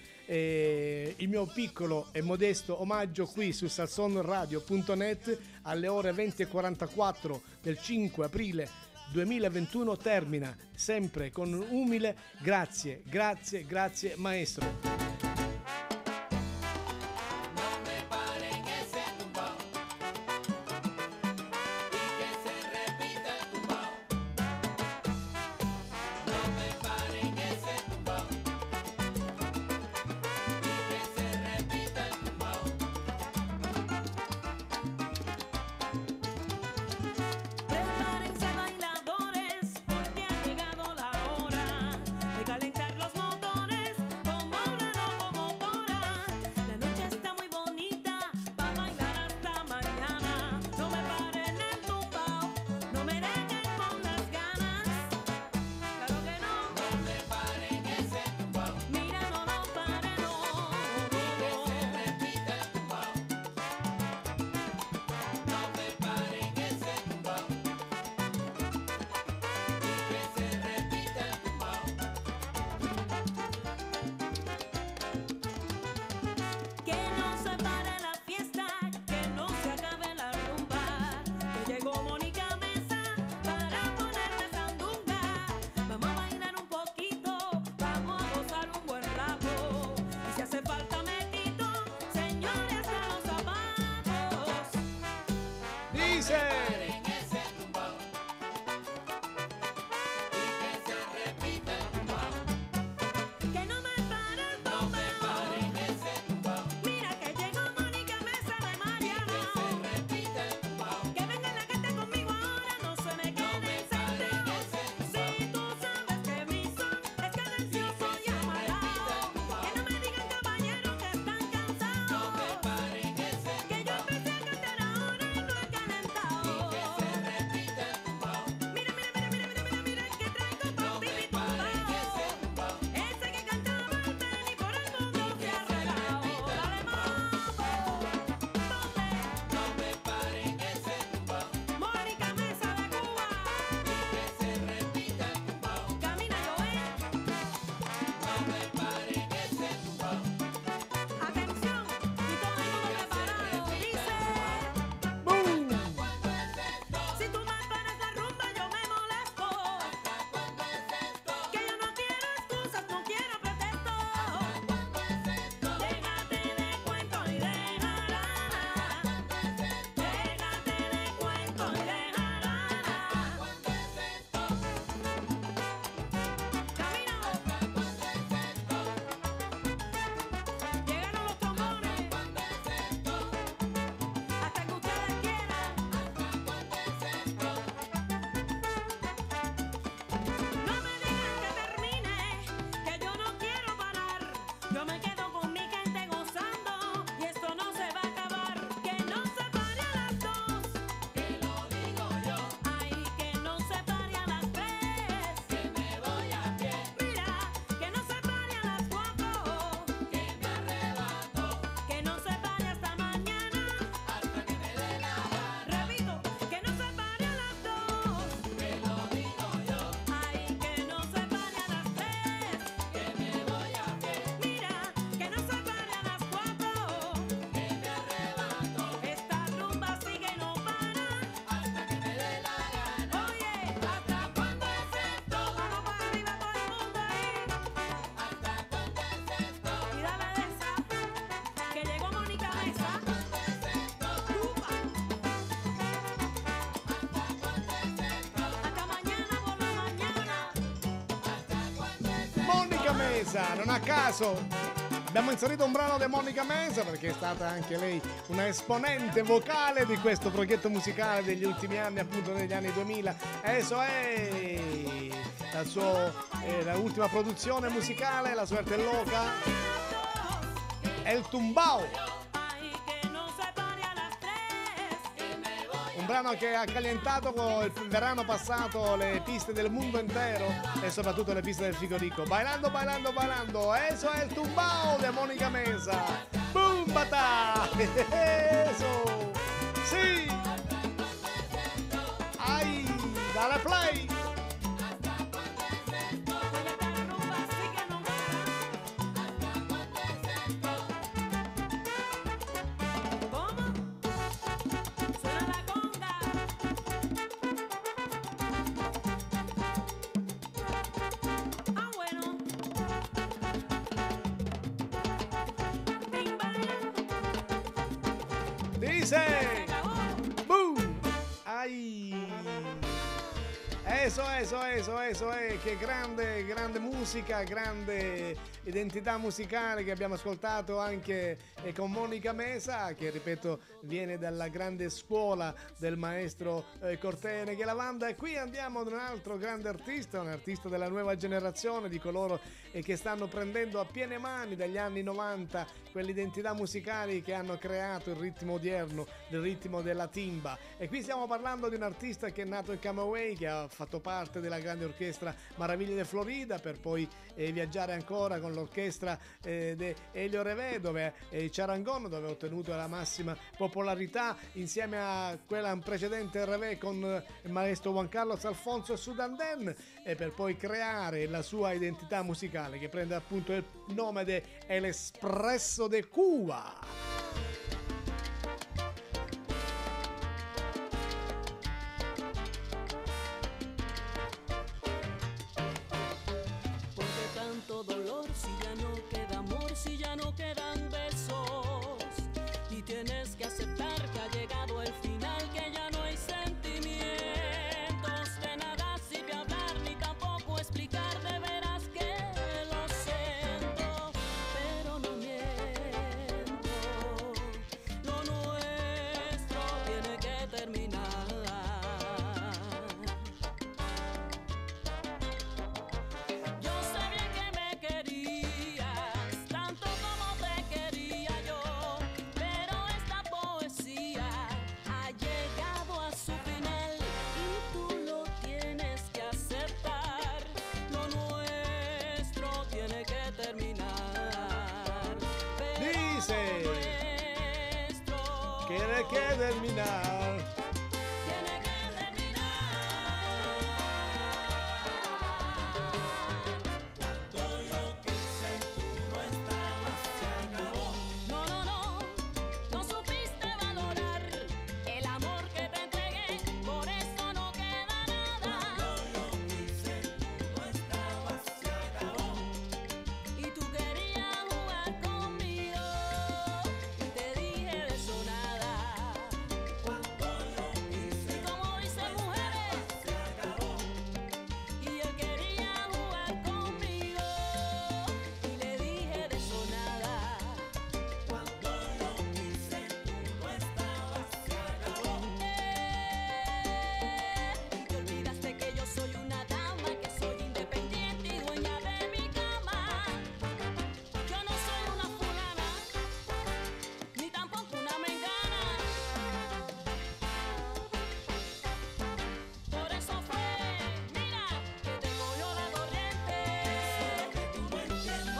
Eh, il mio piccolo e modesto omaggio qui su salson radio punto net alle ore venti e quarantaquattro del cinque aprile duemilaventuno termina sempre con un umile grazie, grazie, grazie maestro. Prepárense bailadores, porque ha llegado la hora de calentar los motores como una Dice. Que no me pare el tumbao. Mira que llegó Mónica Mesa de Mariana. Que venga la gente conmigo ahora, no se me quede sentado. Si tú sabes que mi son es cadencioso y amarrado. Que no me digan caballeros que están cansados. Que yo empecé a cantar ahora y no he calentado. Mira, mira, mira, mira, mira, mira, mira que traigo pa' ti mi tumbao. Ese que cantaba el Beni por el mundo se ha regado. Dale mambo, ponle. Mónica Mesa de Cuba. Camina Joel. Atención, y todo el mundo preparado. Dice. ¡Bum! Si tú me paras la rumba yo me molesto. Que yo no quiero excusas, no quiero pretexto. Déjate de cuento y deja lana. Déjate de cuento y deja lana. Camina. Llegaron los trombones. Hasta que ustedes quieran. No me digan que termine, que yo no quiero parar. Yo me quedo con mi gente gozando y esto no se va a acabar. Que no se pare a las dos, que lo digo yo. Ay, que no se pare a las tres, que me voy a pie. Mira, que no se pare a las cuatro, que me arrebato. Que no se pare hasta mañana, hasta que me dé la gana. Repito, que no se pare a las dos, que lo digo yo. Ay, que no se pare a las tres, que me voy a pie. Mira, que no se pare a las cuatro, que me arrebato. Esta rumba sigue y no para, hasta que me dé la gana. Oye, ¿hasta cuándo es esto? Vamos para arriba todo el mundo ahí. ¿Hasta cuándo es esto? Y dale de esa, que llegó Mónica Mesa. Cuba. Hasta mañana por la mañana. Monica Mesa, non a caso abbiamo inserito un brano di Monica Mesa perché è stata anche lei una esponente vocale di questo progetto musicale degli ultimi anni, appunto negli anni duemila. Eso è la sua eh, la ultima produzione musicale, la sua arte loca, El Tumbao. Ay, que no se pare a las tres, que me voy. Un brano che ha calientato con il verano passato le piste del mondo intero e soprattutto le piste del Fico Bailando, bailando, bailando. Eso è il Tumbao di Monica Mesa. Boom, bata. Eso. Sì. Ai, dale play. Oye, esta rumba sigue y no para. ¿Cómo? Suena la conga. Ah, bueno. Timbala. Dice. Se acabó. Boom. Ai. Eso, eso, eso, eso è, che grande, grande musica, grande identità musicale che abbiamo ascoltato anche eh, con Monica Mesa, che ripeto viene dalla grande scuola del maestro eh, Cortene Lavanda. E qui andiamo ad un altro grande artista, un artista della nuova generazione, di coloro eh, che stanno prendendo a piene mani dagli anni novanta quelle identità musicali che hanno creato il ritmo odierno, il ritmo della timba. E qui stiamo parlando di un artista che è nato in Camagüey, che ha fatto parte della grande orchestra Maraviglia de Florida, per poi eh, viaggiare ancora con l'orchestra eh, di Elio Revé, dove eh, Charangon, dove ha ottenuto la massima popolarità insieme a quella precedente Revé con il maestro Juan Carlos Alfonso Sudandén, e per poi creare la sua identità musicale che prende appunto il nome di El Espresso de Cuba. Porque tanto dolor si ya no queda amor, si ya no quedan besos. Y tienes que aceptar que ha llegado el final, que ya no hay terminar. Tiene que Cuando yo quise tú no estabas, se acabó. No, no, no, no supiste valorar el amor que te entregué, por eso no queda nada. Cuando yo quise tú no estabas, se acabó. Y tú querías jugar conmigo, y te dije de eso nada. Cuando yo quise Y como dicen mujeres, se acabó. y él quería jugar conmigo, y le dije de eso nada. Cuando yo quise tú no estabas, se acabó. Y te olvidaste que yo soy una dama, que soy independiente y dueña de mi cama. Yo no soy una fulana, ni tampoco una mengana. Por eso fue, mira, que te cogió la corriente. Tú no entiendes,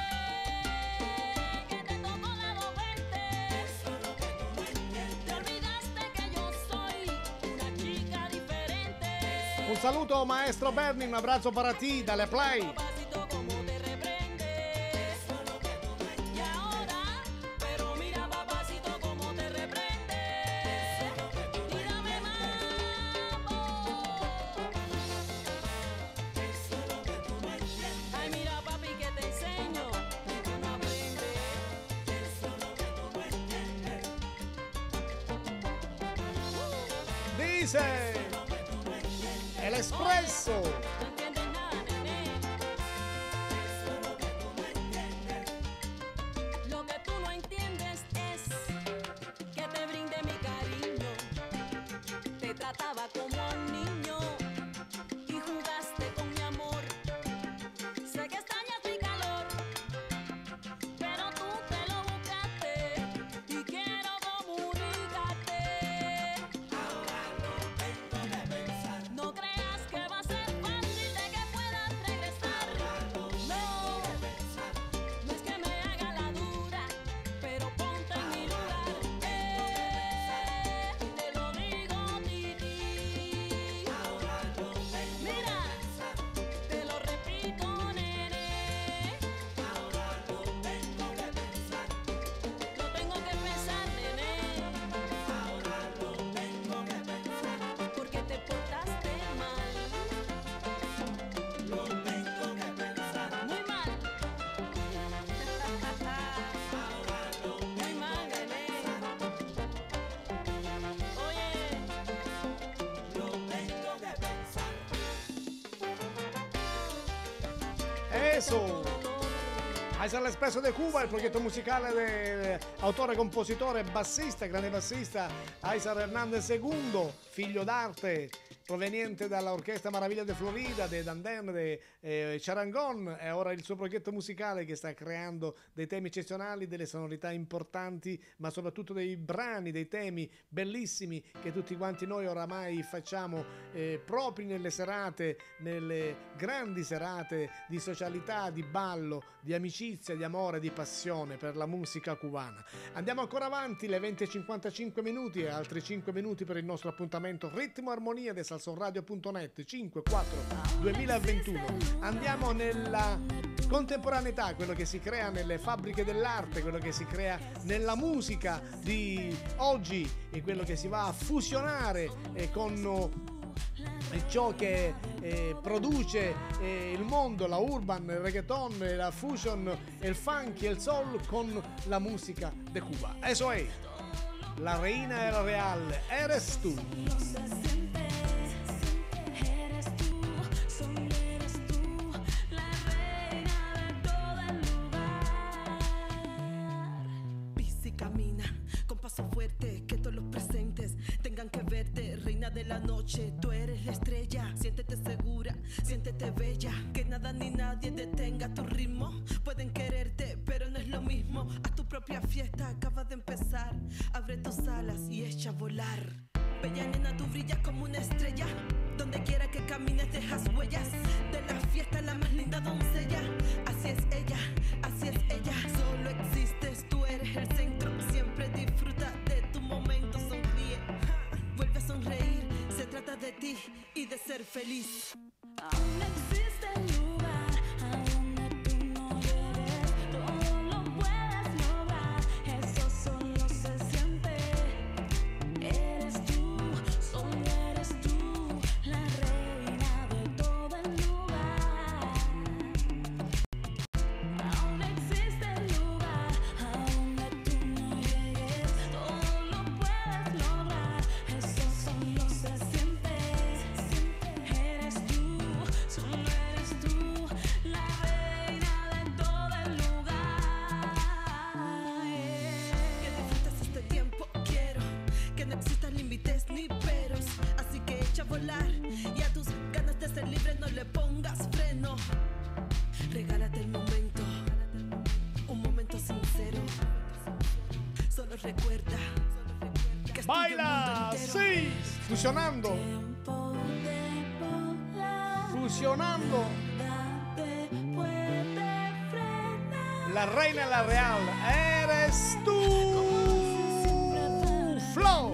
Oye, que te tocó la doscientos veinte. eso es lo que tú no entiendes. Te olvidaste que yo soy una chica diferente. Un saluto maestro Berni, un abbraccio para ti dalle Play. Papacito, cómo te reprende. Y ahora, pero mira, papacito, cómo te reprende. Y dame mambo. Ay, mira, papi, que te enseño. Y tú no aprendes. Dice el espresso. No entiendes nada, nene. Lo que tú no entiendes es que te brindé mi cariño. Te trataba como a un niño y jugaste con mi amor. Sé que extrañas mi calor, pero tú te lo buscaste y quiero comunicarte. No creas que va a ser fácil de que puedas regresar. No, no es que me haga la dura, pero ponte en mi lugar. Eh, te lo digo, Titi. Mira, te lo repito, nene. Lo tengo que pensar, nene. Porque te portaste mal. Muy mal. Muy mal, nene. Oye, Eso. Ahí sale l'Espresso de Cuba, il progetto musicale dell'autore, compositore, bassista, grande bassista Aizar Hernández secondo, figlio d'arte, proveniente dalla Orquesta Maravilla de Florida, de Dandén, de eh, Charangon. È ora il suo progetto musicale che sta creando dei temi eccezionali, delle sonorità importanti, ma soprattutto dei brani, dei temi bellissimi che tutti quanti noi oramai facciamo eh, propri nelle serate, nelle grandi serate di socialità, di ballo, di amicizia, di amore, di passione per la musica cubana. Andiamo ancora avanti, le venti e cinquantacinque minuti e altri cinque minuti per il nostro appuntamento Ritmo Armonia di salsonradio punto net cinque quattro duemilaventuno. Andiamo nella contemporaneità, quello che si crea nelle fabbriche dell'arte, quello che si crea nella musica di oggi e quello che si va a fusionare eh, con ciò che eh, produce eh, il mondo, la urban, il reggaeton, la fusion, il funk e il soul con la musica de Cuba. Eso es, la reina era real, eres tú. eres tú, solo eres tú, la reina de todo el lugar. Pisa y camina con paso fuerte, que todos los presentes tengan que verte. Reina de la noche, tú eres la estrella. Siéntete segura, siéntete bella. Que nada ni nadie detenga tu ritmo. Pueden quererte, pero no es lo mismo. A tu propia fiesta acaba de empezar. Abre tus alas y echa a volar. Bella nena, tú brillas como una estrella. Donde quiera que camines dejas huellas. De la fiesta la más linda doncella. Así es ella, así es ella. Solo existes, tú eres el centro. Siempre disfruta de tu momento. Son ti y de ser feliz. Aún existe lugar a donde tú no llegues, todo lo puedes lograr, eso solo se siente. Eres tú, solo eres tú, la reina de todo el lugar. Aún existe lugar a donde tú no llegues, todo lo puedes lograr, eso solo se siente. Eres tú, solo eres tú, la reina de todo el lugar. Que disfrutes este tiempo, quiero que no existan límites ni peros, así que echa a volar y a tus ganas de ser libre no le pongas freno. Regálate el momento, un momento sincero. Solo recuerda que es tuyo el Baila, mundo entero. sí, fusionando, Tiempo de volar, fusionando. nada te puede frenar. La reina la real, eres tú. Flow.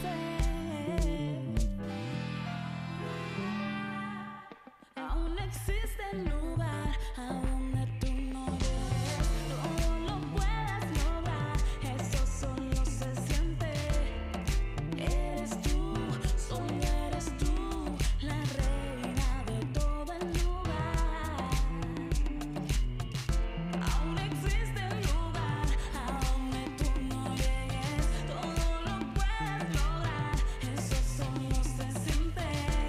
Aún existe lugar a donde tú no llegues, todo lo puedes lograr, eso solo se siente. Eres tú, solo eres tú, la reina de todo el lugar. Aún existe lugar a donde tú no llegues, todo lo puedes lograr, eso solo se siente.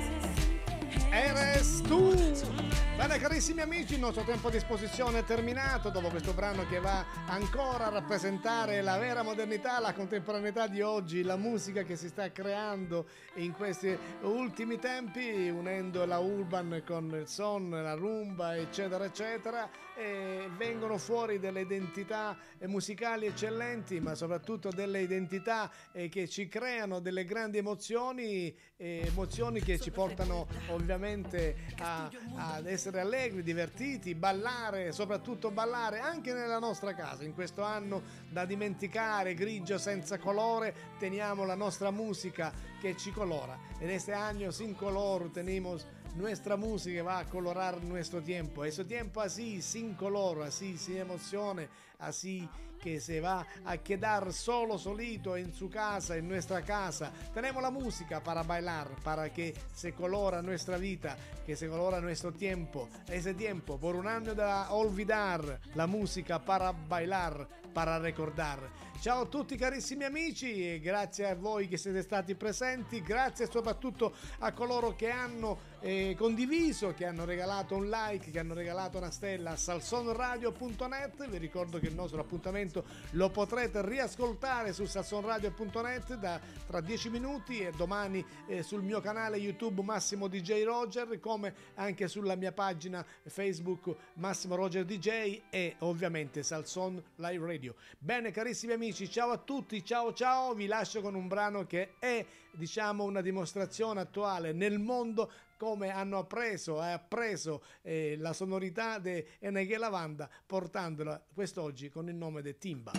Eres tu. Bene carissimi amici, il nostro tempo a disposizione è terminato dopo questo brano che va ancora a rappresentare la vera modernità, la contemporaneità di oggi, la musica che si sta creando in questi ultimi tempi, unendo la urban con il son, la rumba, eccetera, eccetera, e vengono fuori delle identità musicali eccellenti, ma soprattutto delle identità eh, che ci creano delle grandi emozioni, eh, emozioni che ci portano ovviamente a, ad essere allegri, divertiti, ballare, soprattutto ballare anche nella nostra casa. In questo anno da dimenticare, grigio senza colore, teniamo la nostra musica que ci colora. En este año sin color tenemos nuestra música que va a colorar nuestro tiempo. Ese tiempo así, sin color, así, sin emociones, así que se va a quedar solo, solito en su casa, en nuestra casa. Tenemos la música para bailar, para que se colora nuestra vida, que se colora nuestro tiempo. Ese tiempo, por un año de olvidar la música para bailar, para recordar. Ciao a tutti carissimi amici e grazie a voi che siete stati presenti, grazie soprattutto a coloro che hanno eh, condiviso, che hanno regalato un like, che hanno regalato una stella a salsonradio punto net. Vi ricordo che il nostro appuntamento lo potrete riascoltare su salsonradio punto net da, tra dieci minuti e domani eh, sul mio canale YouTube Massimo D J Roger, come anche sulla mia pagina Facebook Massimo Roger D J e ovviamente Salson Live Radio. Bene carissimi amici, ciao a tutti, ciao ciao, vi lascio con un brano che è diciamo una dimostrazione attuale nel mondo come hanno appreso e appreso eh, la sonorità di Enrique Lavanda, portandola quest'oggi con il nome di Timba.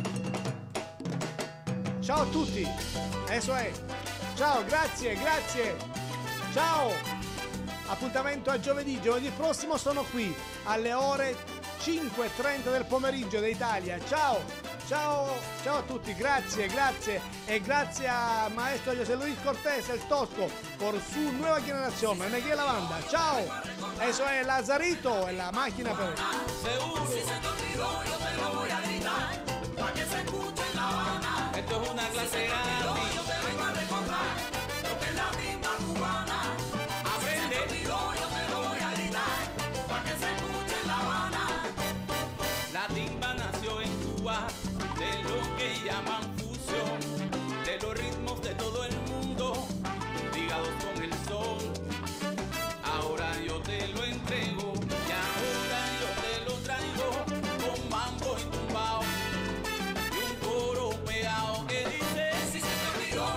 Ciao a tutti, eso è, ciao, grazie, grazie, ciao, appuntamento a giovedì, giovedì prossimo sono qui alle ore cinque e trenta del pomeriggio d'Italia, ciao! Ciao, ciao a tutti, grazie, grazie e grazie a maestro José Luis Cortés, el Tosco, por su nueva generación, Enrique Lavanda, ciao, eso es Lazarito en la máquina per... Seguro, si se te olvidó, yo te lo voy a gritar, para que se escuche en La Habana. Esto es una clase grande. Yo te vengo a recordar, lo que es la timba cubana. Aprende. Si se te olvidó, yo te lo voy a gritar, para que se escuche en La Habana. La timba nació en Cuba, de lo que llaman fusión, de los ritmos de todo el mundo, ligados con el sol. Ahora yo te lo entrego y ahora yo te lo traigo con mambo y tumbao y un coro pegado que dice: si se te olvidó,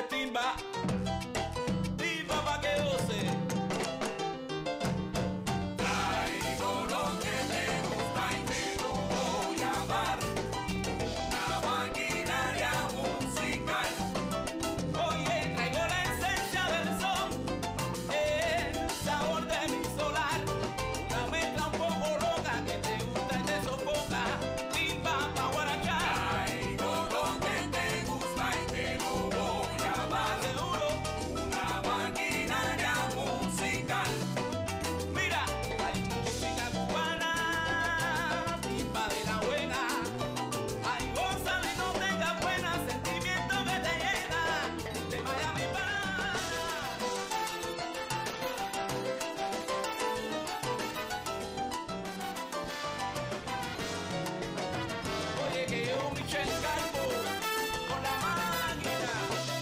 es timba. Timba pa' que goce. Traigo lo que te gusta y te lo voy a dar. Una maquinaria musical. Oye, traigo la esencia del son, el sabor de mi solar. Una mezcla un poco loca que te gusta y te sofoca. Timba pa' guarachar. Traigo lo que te gusta y te lo voy a dar. Seguro. Una maquinaria musical. Mira, hay música cubana, timba de la buena. Ay, gózale y no tengas pena, sentimiento que te llena. De Miami para. Oye, que yo Michel Calvo con la máquina.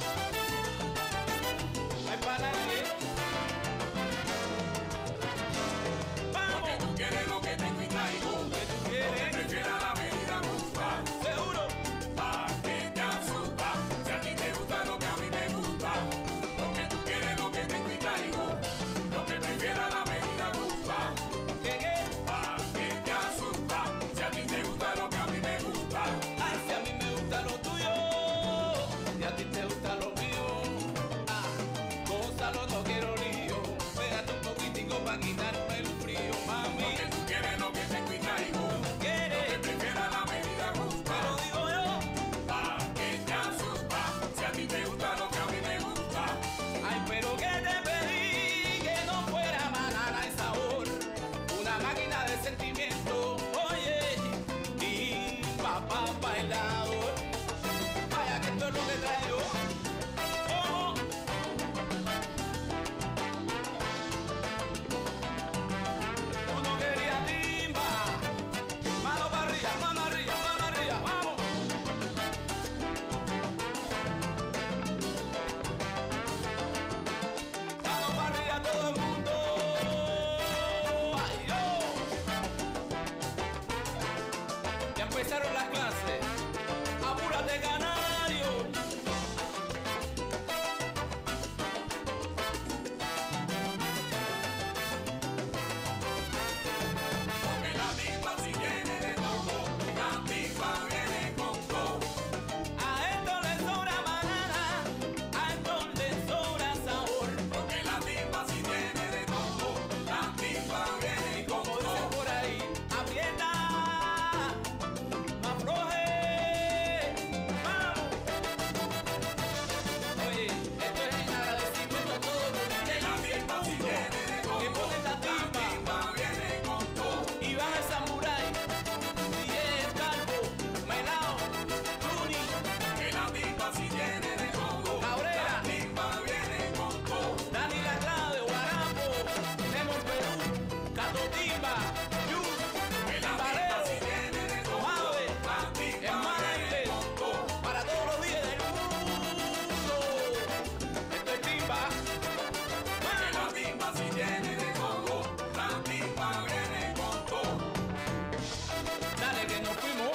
Ay, para nadie. Vamos. Tú quieres lo que tengo y traigo. Que tú Lo que quieres. prefiera la medida justa. Seguro. Pa' que te asusta. Si a ti te gusta lo que a mí me gusta. Lo que tú quieres, lo que tengo y traigo. Lo que prefiera la medida justa. ¿Qué, qué? Pa' que te asusta. Si a ti te gusta lo que a mí me gusta. Ay, si a mí me gusta lo tuyo y a ti te gusta lo mío. Ah, gózalo, no quiero lío. Pégate un poquitico pa' quitarme el frío, mami. Lo que tú quieres, lo que tengo y traigo. Tú Lo que quieres, prefiera la medida justa. te lo digo yo. Pa' que te asusta. Si a ti te gusta lo que a mí me gusta. Ay, pero que te pedí que no fuera banana el sabor. Una máquina de sentimiento, oye, y papá bailador. Vaya que esto es lo que traigo. Oh. Uno quería timba. Mano para arriba, mano arriba, mano arriba, vamos. Mano para arriba todo el mundo. Ay, yo. Ya empezaron las clases. Apúrate, canario. Porque la timba si viene de todo. La timba viene con todo. A esto le sobra banana, a esto le sobra sabor. Porque la timba si viene de todo. La timba viene con Como dicen todo. por ahí, aprieta, no afloje, vamos. Oye, esto es en agradecimiento a todos los Que la timba si viene de todo. que ponen la La timba timba viene con todo. y baja el samurái, D J Calvo, Melao, Tuni, Que la timba si viene de todo. Cabrera. La timba viene con todo. Dani La Clave, Guarapo, Nemo Perú, Cato Timba, Yu, Que la timba si viene de todo. Mave, La timba Hermana viene con todo. para todos los días del mundo. Esto es Timba. Que la timba si viene de todo. La timba viene con todo. Dale que nos fuimos.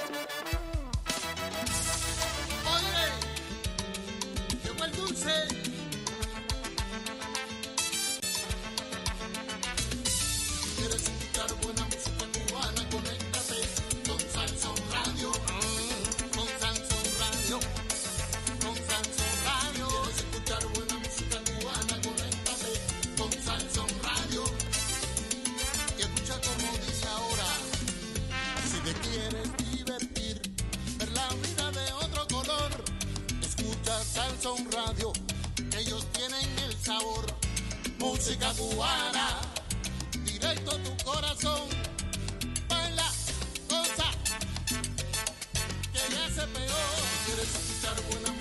Oye, llegó el dulce. ¿Quieres escuchar buena música cubana? Conéctate con Samsung Radio. Con Samsung Radio. Con Samsung Radio. ¿Quieres escuchar buena música cubana? Conéctate con Samsung Radio. Y escucha como dice ahora. Si te quieres divertir, ver la vida de otro color, escucha Samsung Radio, que ellos tienen el sabor. Música cubana, directo a tu corazón. Baila, goza, que ya se pegó. ¿Quieres escuchar buena